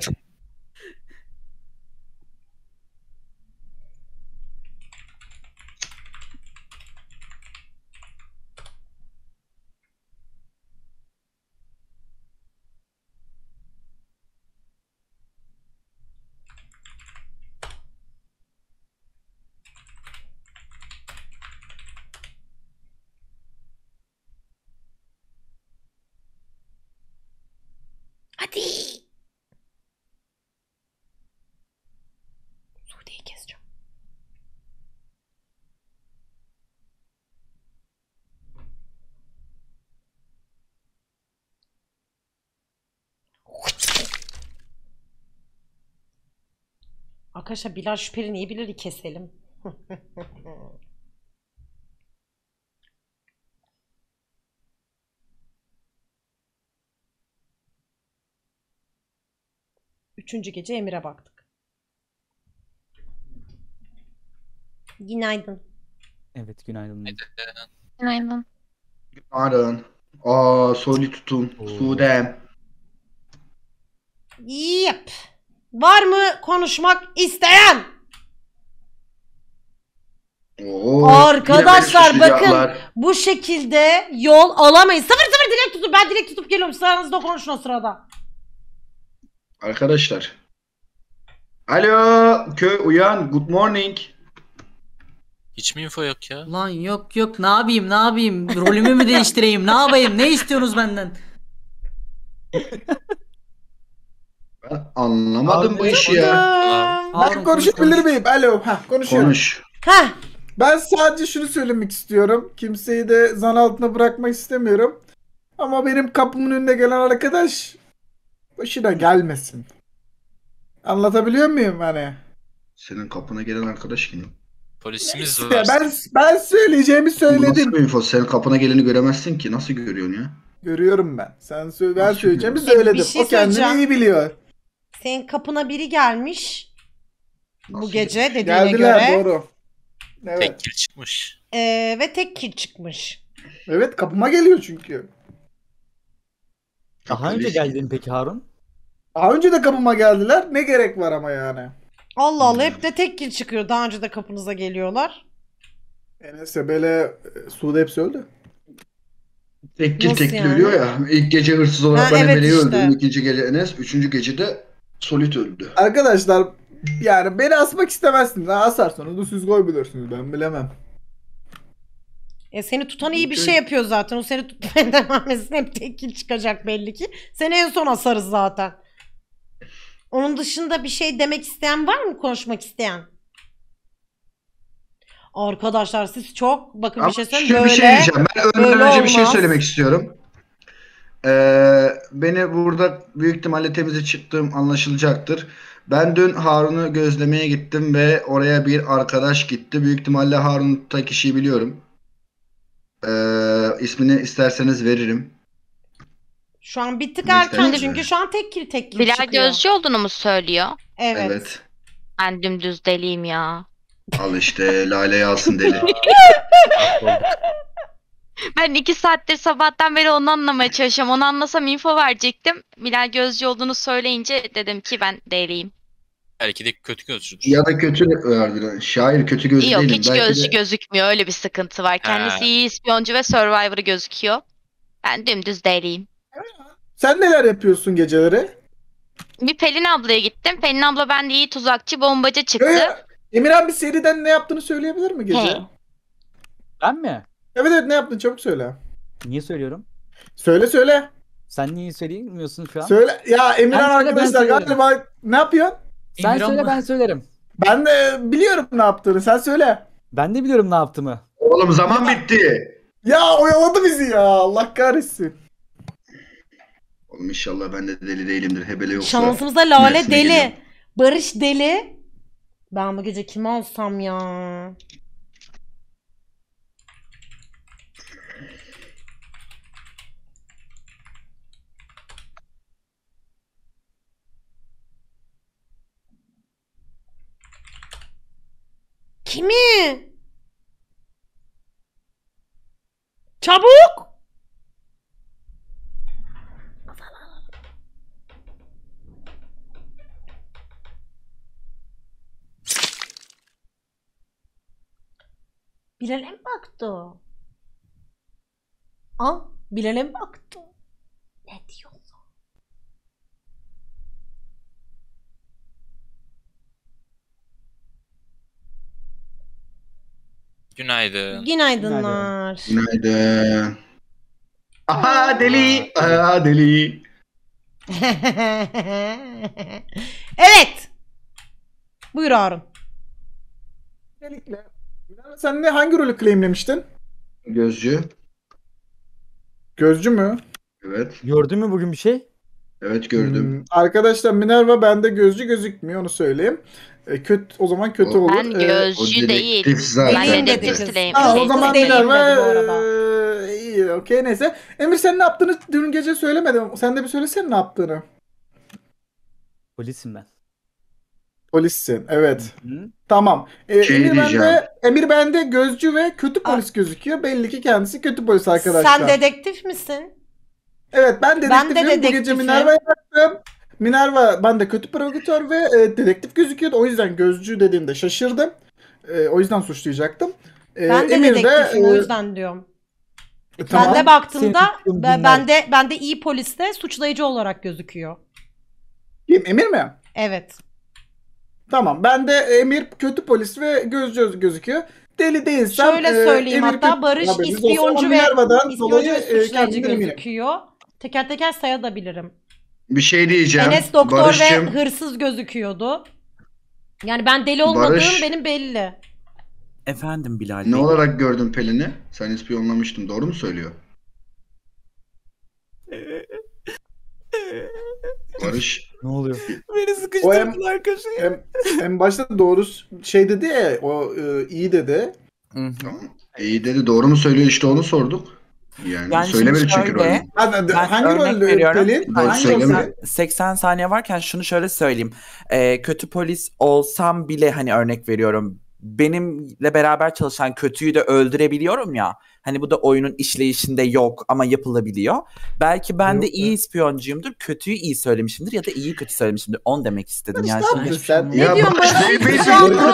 Hadi. Sude'yi keseceğim. Arkadaşlar Bilal şüpheli neyi bilir keselim. Üçüncü gece Emir'e baktık. Günaydın. Evet günaydın. Günaydın. Arın. Aa, Soli tutun. Oo. Sudem. Yep. Var mı konuşmak isteyen? Oo, Arkadaşlar yine beni bakın suçlayacaklar. bu şekilde yol alamayız. Sıfır sıfır dilek tutup ben dilek tutup geliyorum. Sıranızda konuşun o sırada. Arkadaşlar. Alo, köy uyan. Good morning. Hiç mi info yok ya? Lan yok yok ne yapayım ne yapayım rolümü mü değiştireyim ne yapayım ne istiyorsunuz benden? Ben anlamadım bu işi ya. Ben Harun, konuşabilir konuş. miyim? Alo. Heh, konuşuyorum. Konuş. Heh. Ben sadece şunu söylemek istiyorum. Kimseyi de zan altına bırakmak istemiyorum. Ama benim kapımın önüne gelen arkadaş Başına gelmesin. Anlatabiliyor muyum hani? Senin kapına gelen arkadaş kim? Polisimiz Ya var. ben ben söyleyeceğimi Nasıl söyledim. bir info? Senin kapına geleni göremezsin ki. Nasıl görüyorsun ya? Görüyorum ben. Sen söyle, ben Nasıl söyleyeceğimi görüyorsun? söyledim. Bir şey O kendini söyleyeceğim. iyi biliyor. Senin kapına biri gelmiş. Bu Nasıl gece dediğine Geldiler göre. doğru. Evet. Tek kill çıkmış. Ee, ve tek kill çıkmış. Evet kapıma geliyor çünkü. Daha önce geldin peki Harun? Daha önce de kapıma geldiler. Ne gerek var ama yani. Allah Allah hep de tek kill çıkıyor. Daha önce de kapınıza geliyorlar. Enes Bele, e, Sude hepsi öldü. Tekkil Nasıl tekkil yani? ölüyor ya. İlk gece hırsız olarak Ha, ben evet Emele'yi işte. öldürdüm. İkinci gece Enes. Üçüncü gecede Solid öldü. Arkadaşlar yani beni asmak istemezsiniz. Ha, asarsanız da siz koyabilirsiniz. Ben bilemem. E seni tutan iyi bir şey yapıyor zaten. O seni tutmaya devam etsin. Hep tek kill çıkacak belli ki. Seni en son asarız zaten. Onun dışında bir şey demek isteyen var mı? Konuşmak isteyen? Arkadaşlar siz çok bakın Ama bir şey söyleyeyim. şimdi Böyle, bir şey diyeceğim. Ben böyle önden önce bir şey olmaz. söylemek istiyorum. Ee, beni burada büyük ihtimalle temize çıktığım anlaşılacaktır. Ben dün Harun'u gözlemeye gittim ve oraya bir arkadaş gitti. Büyük ihtimalle Harun'ta kişiyi biliyorum. Ee, ismini isterseniz veririm. Şu an bir tık Ne erken istersen. çünkü şu an tek kill tek kill Bilal çıkıyor. Gözcü olduğunu mu söylüyor? Evet. Evet. Ben dümdüz deliyim ya. Al işte Lale'yi alsın deli. Ben iki saattir sabahtan beri onu anlamaya çalışıyorum. Onu anlasam info verecektim. Bilal Gözcü olduğunu söyleyince dedim ki ben deliyim. Belki de kötü gözcüdür. Ya da kötü verdiler. Şair kötü gözlü Yok değilim. hiç Belki gözcü de gözükmüyor. Öyle bir sıkıntı var. Kendisi Ha. iyi ispiyoncu ve Survivor'ı gözüküyor. Ben dümdüz deliyim. Sen neler yapıyorsun geceleri? Bir Pelin ablaya gittim. Pelin abla bende iyi tuzakçı bombacı çıktı. Ee, Emirhan bir seriden ne yaptığını söyleyebilir mi gece? He. Ben mi? Evet evet ne yaptın çabuk söyle. Niye söylüyorum? Söyle söyle. Sen niye söyleyemiyorsun şu an? Söyle. Ya Emirhan Ben söyle, ben arkadaşlar söylerim. galiba ne yapıyorsun? Sen Emirhan söyle mı? ben söylerim. Ben de biliyorum ne yaptığını. Sen söyle. Ben de biliyorum ne yaptığımı. oğlum zaman bitti. Ya oyaladı bizi ya. Allah kahretsin. Oğlum inşallah ben de deli değilimdir. Hebele yoksa. Şansımıza Lale Mersin'e deli. geliyorum. Barış deli. Ben bu gece kimi alsam ya? Kimi? Çabuk! Bilal'e mi baktı o? Aa, Bilal'e mi baktı? Ne diyorsun? Günaydın. Günaydınlar. Günaydın. Aha deli. Aha deli. Evet. Buyur Harun. Öncelikle sen ne hangi rolü claimlemiştin? Gözcü. Gözcü mü? Evet. Gördün mü bugün bir şey? Evet gördüm. Hmm, arkadaşlar Minerva bende gözcü gözükmüyor onu söyleyeyim. E, kötü o zaman kötü O- olur. Ben E, gözcü o değil. dedektif zaten. Ben Deliyim dedektif dedi. sileyim. Ha, o Şey, zaman Deliyim dedi Minerva bu arada. e, iyi okey neyse. Emir sen ne yaptığını dün gece söylemedim. Sen de bir söylesene ne yaptığını. Polisim ben. Polissin evet. Hı? Tamam. E, Şey Emir diyeceğim. bende Emir bende gözcü ve kötü polis gözüküyor. Belli ki kendisi kötü polis arkadaşlar. Sen dedektif misin? Evet ben dedektifim. Ben de Bu gece dedektifim. Minerva'ya baktım. Minerva ben de kötü provokatör ve e, dedektif gözüküyordu. O yüzden gözcü dediğimde şaşırdım. E, o yüzden suçlayacaktım. E, Ben de Emir dedektifim e, o yüzden diyorum. e, tamam. Ben de baktığımda Seni tuttuğum ben, günler. ben de ben de iyi poliste suçlayıcı olarak gözüküyor. Kim? Emir mi? Evet. Tamam. Ben de Emir kötü polis ve gözcü gözüküyor. Deli değilsem Şöyle e, söyleyeyim Emir hatta kötü- Barış haberiniz olsun. ispiyoncu Ama ve Minerva'dan ispiyoncu dolayı, ve e, suçlayıcı kendimden eminim. gözüküyor. Teker teker sayabilirim. Bir şey diyeceğim. Enes doktor Barış'cığım, ve hırsız gözüküyordu. Yani ben deli olmadığım Barış- benim belli. Efendim Bilal ne Bey. olarak gördün Pelin'i? Sen ispiyonlamıştın. Doğru mu söylüyor? Barış. Ne oluyor? Beni O hem, sıkıştırdılar köşeye. hem, hem başta doğru şey dedi ya, o e, iyi dedi. İyi dedi, doğru mu söylüyor işte onu sorduk. Yani, Yani söylemedi şimdi çünkü şöyle, rolünü. Hadi, ben hangi örnek rolle veriyorum. Pelin? Doğru Hangi söyleme. rolle? seksen saniye varken şunu şöyle söyleyeyim. Ee, kötü polis olsam bile hani örnek veriyorum. Benimle beraber çalışan kötüyü de öldürebiliyorum ya. Hani bu da oyunun işleyişinde yok ama yapılabiliyor. Belki ben de Yok iyi be. ispiyoncuyumdur. Kötüyü iyi söylemişimdir ya da iyi kötü söylemişimdir. Onu demek istedim. Yani Ne şimdi yaptın sen? Ne Ya diyorsun Barış bana? Bey, Bey,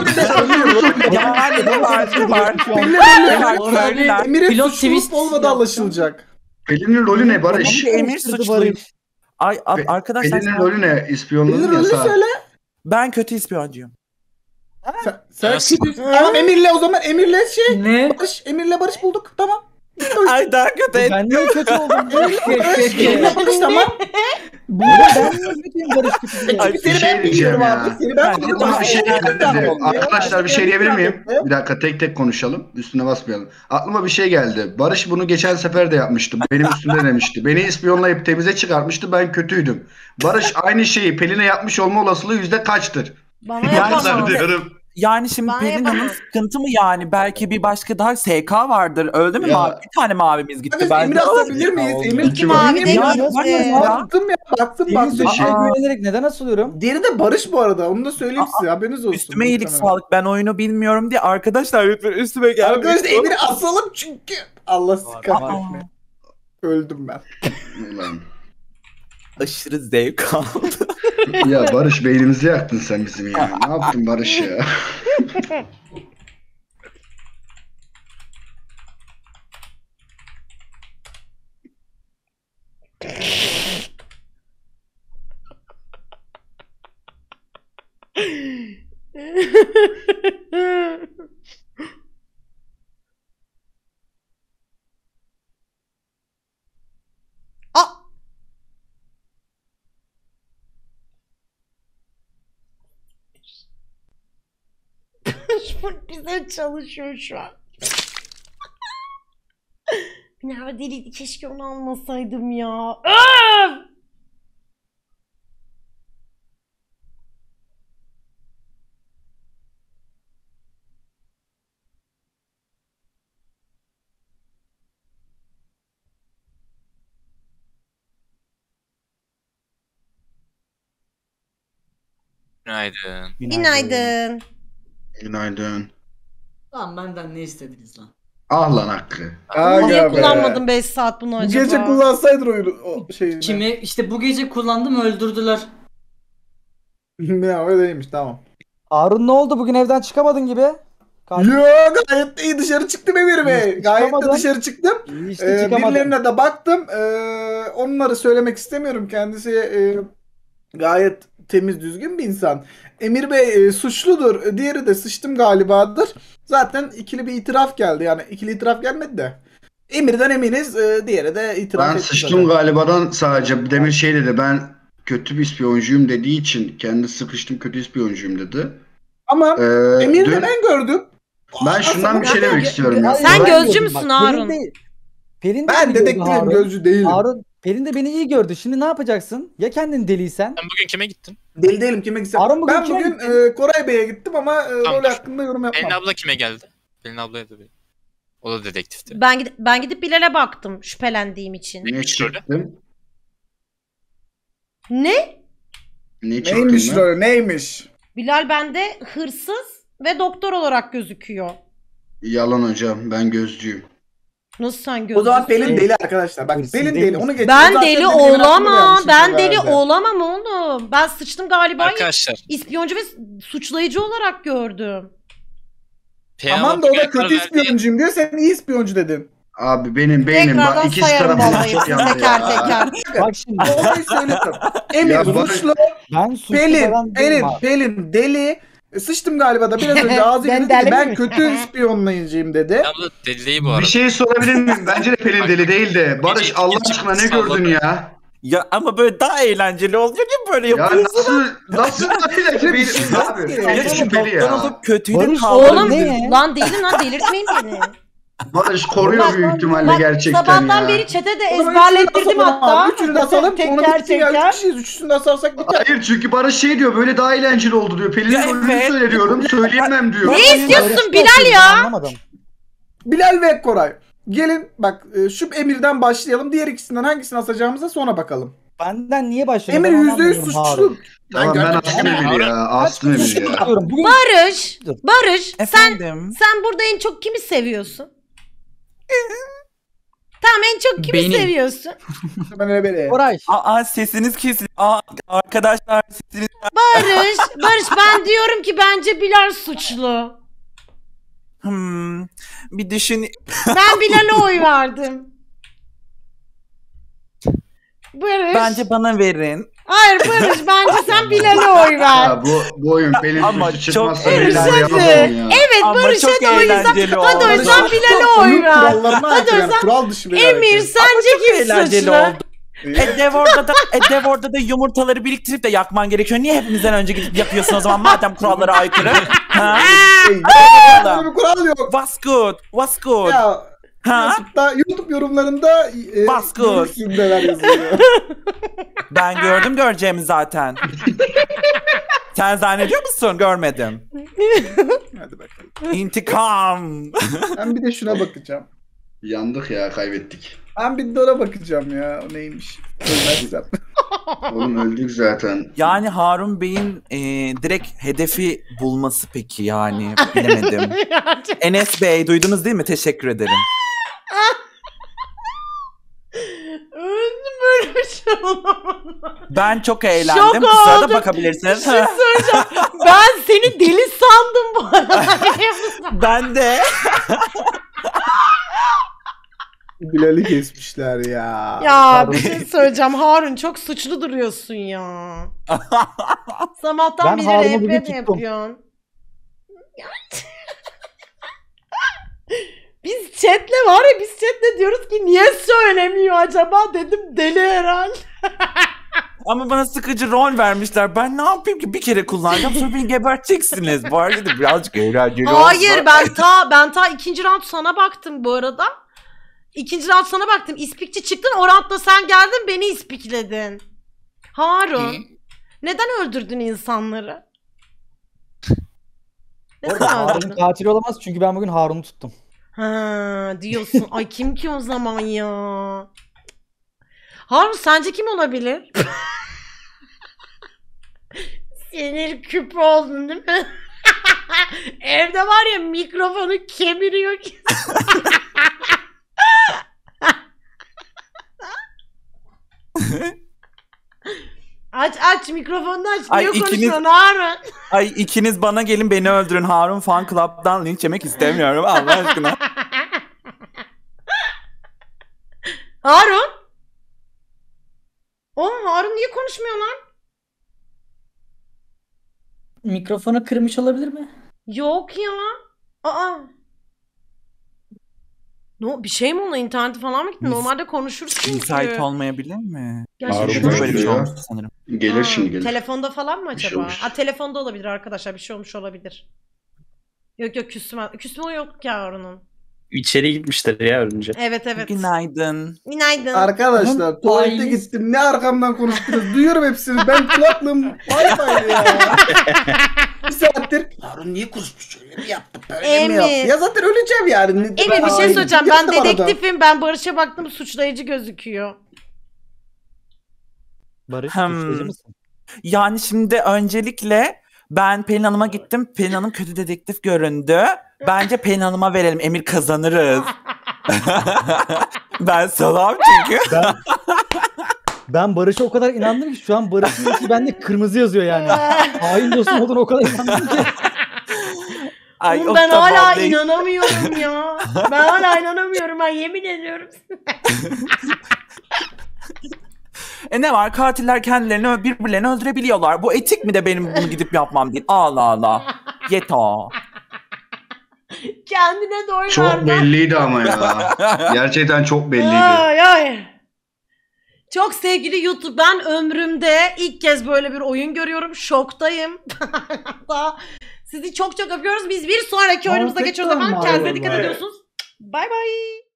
yani ne var ne var. Pelin Var, rolü söyler. Emir'in Pilot suçlu olup twist olmadığı yaptı. anlaşılacak. Pelin'in rolü ne Barış? Tamam, Emir suçlu. Ay a- Pe- arkadaşlar Pelin'in sen- rolü ne? Pelin İspiyonladın ya rolünü sağ. söyle. ben kötü ispiyoncuyum. Sen, sen Nasıl? Tamam Emir'le o zaman Emir'le şey. Ne? Barış, Emir'le Barış bulduk. Tamam. Ay daha kötü. Ben niye kötü oldum? Barış, Emir'le Barış tamam. Ben niye kötüyüm Barış kötü? Ay, Çünkü bir seni şey ben diyeceğim biliyorum ya. abi. Seni ben Ben- biliyorum. Aklıma bir şey Tamam, geldi. tamam. Arkadaşlar bir şey diyebilir miyim? Tamam. Bir dakika tek tek konuşalım. Üstüne basmayalım. Aklıma bir şey geldi. Barış bunu geçen sefer de yapmıştı. Benim üstümde demişti. Beni ispiyonlayıp temize çıkartmıştı. Ben kötüydüm. Barış aynı şeyi Pelin'e yapmış olma olasılığı yüzde kaçtır? Bana Yani yapamaz. diyorum. Yani şimdi Ben Pelin Hanım yapamam. sıkıntı mı yani? Belki bir başka daha S K vardır. Öldü mü Ya. mavi? Bir tane mavimiz gitti. Abi bence. Emir'i asabilir miyiz? Emir İki mavi de Ya, gitti. bak mesela. Baktım ya baktım Senin baktım. sözüne Şey. güvenerek neden asılıyorum? Diğeri de Barış bu arada. Onu da söyleyeyim size. Haberiniz olsun. Üstüme iyilik Muhtemelen. sağlık. Ben oyunu bilmiyorum diye. Arkadaşlar lütfen üstüme gelmeyin. Arkadaşlar Emir'i asalım çünkü. Allah sizi Aa. kahretmesin. Öldüm ben. Ulan. Aşırı zevk aldım. Ya Barış beynimizi yaktın sen bizim ya. Ne yaptın Barış ya? Aa! Çok güzel çalışıyor şu an. Neredeydi? Keşke onu almasaydım ya. Öf! Günaydın. Günaydın. Günaydın. Lan benden ne istediniz lan? Ah lan Hakkı. Niye Aga be. kullanmadın beş saat bunu Bu acaba? gece kullansaydın oyunu o şeyini. Kimi işte bu gece kullandım öldürdüler. Ya öyleymiş tamam. Harun ne oldu? Bugün evden çıkamadın gibi. Katil- Yo gayet de iyi dışarı çıktım Emir Bey. İşte Gayet de çıkamadın. dışarı çıktım. İyi işte Ee, çıkamadın. birilerine de baktım. Ee, onları söylemek istemiyorum. Kendisi e, gayet temiz düzgün bir insan. Emir Bey e, suçludur. Diğeri de sıçtım galibadır. Zaten ikili bir itiraf geldi. Yani ikili itiraf gelmedi de. Emir'den eminiz. E, diğeri de itiraf Ben etti sıçtım zaten. galibadan sadece. Demin şey dedi, ben kötü bir ispiyoncuyum dediği için kendi sıkıştım kötü ispiyoncuyum dedi. Ama Ee, Emir'i dün de ben gördüm. ben şundan bir şey demek istiyorum ya. Sen Ben- gözcü müsün Harun? Pelin de, Pelin de Ben beni gördü dedektifim, Harun. gözcü değilim. Harun, Pelin de beni iyi gördü. Şimdi ne yapacaksın? Ya kendin deliysen? Sen bugün kime gittin? Deli değilim, kime gitsem. Harun bugün Ben kime bugün gitti? e, Koray Bey'e gittim ama e, Tamam, rol dur. hakkında yorum Pelin yapmam. abla kime geldi? Pelin ablaya da bir. O da dedektifti. Ben gidip, ben gidip Bilal'e baktım şüphelendiğim için. Ne çıktım? Ne? Ne çıktım Neymiş ben? rol, neymiş? Bilal bende hırsız ve doktor olarak gözüküyor. Yalan hocam, ben gözcüyüm. Nasıl sen gözcüsün? O zaman Pelin deli arkadaşlar. Bak Hırsız Pelin değil deli. mi? Onu geçiyor. Ben Zaten deli benim aklıma olamam. gelmiş Ben ilk deli verdi. olamam oğlum. Ben sıçtım galiba. Arkadaşlar. İspiyoncu ve suçlayıcı olarak gördüm. Tamam da o da kötü ispiyoncuyum diyor. Sen iyi ispiyoncu dedin. Abi benim beynim bak Tekrardan ikisi sayarım tarafından vallahi çok yandı teker ya. teker. Bak şimdi. O olayı söyledim. Emir Ya bak- suçlu. Ben suçlu Pelin, falan değilim Pelin, abi. Pelin deli. E, Sıçtım galiba da biraz önce ağzıyla Ben dedi ki deli ben miyim? kötü ispiyonlayıcıyım dedi. Abla deli değil bu arada. Bir şey sorabilir miyim? Bence de Pelin deli değil de. Barış Gece- Allah gece aşkına ne salladı. gördün ya? Ya ama böyle daha eğlenceli oluyor ki böyle Ya yapıyorsun. nasıl nasıl böyle bir abi? Ya Çok şimdi şüpheli doktor ya. olup kötüyü de Barış, kaldırın. Oğlum Ne? lan değilim lan delirtmeyin beni. Barış koruyor büyük ihtimalle Bak, gerçekten sabahtan ya. beri çete de O zaman ezberlettirdim üçünü de asalım hatta. abi, Üçünü de asalım. Onu Teker bitti ya. teker. Üç kişiyiz. Üçüsünü de asalsak biter. Hayır çünkü Barış şey diyor böyle daha eğlenceli oldu diyor. Pelin Ya rolünü evet. söylüyorum söyleyemem diyor. Ne istiyorsun Bilal ya? Anlamadım. Bilal ve Koray. Gelin bak e, şu Emir'den başlayalım. Diğer ikisinden hangisini asacağımıza sonra bakalım. Benden niye başladın? Emir Ben yüzde yüz anlamıyorum suçlu. Harun. Tamam ben gördüm. astım Emir ya. Astım Emir ya. Diyorum, Bugün Barış, Dur. Barış sen Efendim? sen burada en çok kimi seviyorsun? Tamam en çok kimi Beni. seviyorsun? Ben öyle böyle. Koray. Aa sesiniz kesildi. Aa arkadaşlar sesiniz. Barış, Barış ben diyorum ki bence Bilal suçlu. Hmm, bir düşün. Ben Bilal'e oy verdim. Barış. Bence bana verin. Hayır Barış bence sen Bilal'e oy ver. Ya bu, bu oyun Pelin Ama suçu çok çıkmazsa eğlenceli. Pelin yapamam ya. Evet Ama Barış çok hadi o yüzden. eğlenceli Hadi o oldu. yüzden Bilal'e oy Oyun ver. kurallarına Hadi aykırı o yani. yüzden Kural dışı bir Emir hareket. sence kim Eğlenceli suçlu? oldu. E dev orada da, e dev orada da yumurtaları biriktirip de yakman gerekiyor. Niye hepimizden önce gidip yakıyorsun o zaman madem kurallara aykırı? Ha? Hey, Böyle bir kural yok. What's good? What's good? Ya Ha? YouTube'da, YouTube yorumlarında e, Bas good. görürsün neler yazıyor. Ben gördüm göreceğimi zaten. Sen zannediyor musun? Görmedim. Hadi bakalım. İntikam. Ben bir de şuna bakacağım. Yandık ya kaybettik. Ben bir de ona bakacağım ya. O neymiş? Ölmezsem. Oğlum öldük zaten. Yani Harun Bey'in e, direkt hedefi bulması peki yani bilemedim. Enes Bey duydunuz değil mi? Teşekkür ederim. Öldüm böyle bir şey olamadım. Ben çok eğlendim. Şok Bu sırada oldum. bakabilirsiniz. Bir şey söyleyeceğim. Ben seni deli sandım bu arada. Ben de. Bilal'i kesmişler ya. Ya bir şey söyleyeceğim. Harun çok suçlu duruyorsun ya. Sabahtan Ben beri Harun'u R P bugün mi tuttum. yapıyorsun? Biz chatle var ya biz chatle diyoruz ki niye söylemiyor acaba dedim deli herhalde. Ama bana sıkıcı rol vermişler. Ben ne yapayım ki bir kere kullanacağım sonra beni geberteceksiniz. Bari dedim birazcık eğlenceli Hayır olsa. ben ta ben ta ikinci round sana baktım bu arada. İkinci round sana baktım. İspikçi çıktın. O roundda sen geldin beni ispikledin. Harun. Neden öldürdün insanları? Neden Harun öldürdün? katil olamaz çünkü ben bugün Harun'u tuttum. Ha diyorsun. Ay kim ki o zaman ya? Harun sence kim olabilir? Sinir küpü oldun değil mi? Evde var ya mikrofonu kemiriyor ki. Aç aç mikrofonunu aç. Ay, Niye ikiniz- konuşuyorsun Harun? Ay ikiniz bana gelin beni öldürün. Harun Fan Club'dan linç yemek istemiyorum Allah aşkına. Harun? Oğlum Harun niye konuşmuyor lan? Mikrofonu kırmış olabilir mi? Yok ya. Aa. No, bir şey mi oldu? İnterneti falan mı gitti? Mis- Normalde konuşuruz çünkü. Müsait olmayabilir mi? Gerçekten Harun Şurada böyle bir şey bekliyor. olmuştu sanırım. Gelir Aa, şimdi gelir. Telefonda falan mı Bir şey acaba? olmuş. Ha telefonda olabilir arkadaşlar. Bir şey olmuş olabilir. Yok yok küsme. Küsme yok ya Harun'un. İçeri gitmişler ya önce. Evet evet. Günaydın. Günaydın. Arkadaşlar tuvalete Ailesi- gittim. Ne arkamdan konuştunuz? Duyuyorum hepsini. Ben kulaklığım Wi-Fi ya. Bir saattir. Harun niye konuşmuş? Şöyle mi yaptı? Böyle mi Emir. yaptı? Ya zaten öleceğim yani. Evet bir şey Ay, söyleyeceğim. Ben yırttım arada. dedektifim. Ben Barış'a baktım suçlayıcı gözüküyor. Barış Hmm. suçlayıcı mısın? Yani şimdi öncelikle ben Pelin Hanım'a gittim. Pelin Hanım kötü dedektif göründü. Bence Pelin Hanım'a verelim. Emir kazanırız. Ben salam çünkü. Ben, ben Barış'a o kadar inandım ki şu an Barış'ın içi bende kırmızı yazıyor yani. Hain dostum olduğunu o kadar inandım ki. Ay, Oğlum o ben tamam hala değil. inanamıyorum ya. Ben hala inanamıyorum. Ben yemin ediyorum. E ne var? Katiller kendilerini ö- birbirlerini öldürebiliyorlar. Bu etik mi de benim bunu gidip yapmam değil? Allah Allah. Yeto. Kendine de oy Çok vermem. belliydi ama ya. Gerçekten çok belliydi. Ay ay. Çok sevgili YouTube, ben ömrümde ilk kez böyle bir oyun görüyorum. Şoktayım. Daha sizi çok çok öpüyoruz. Biz bir sonraki oyunumuza Gerçekten geçiyoruz. Hemen mi? kendinize Ay dikkat vallahi. ediyorsunuz. Bay bay.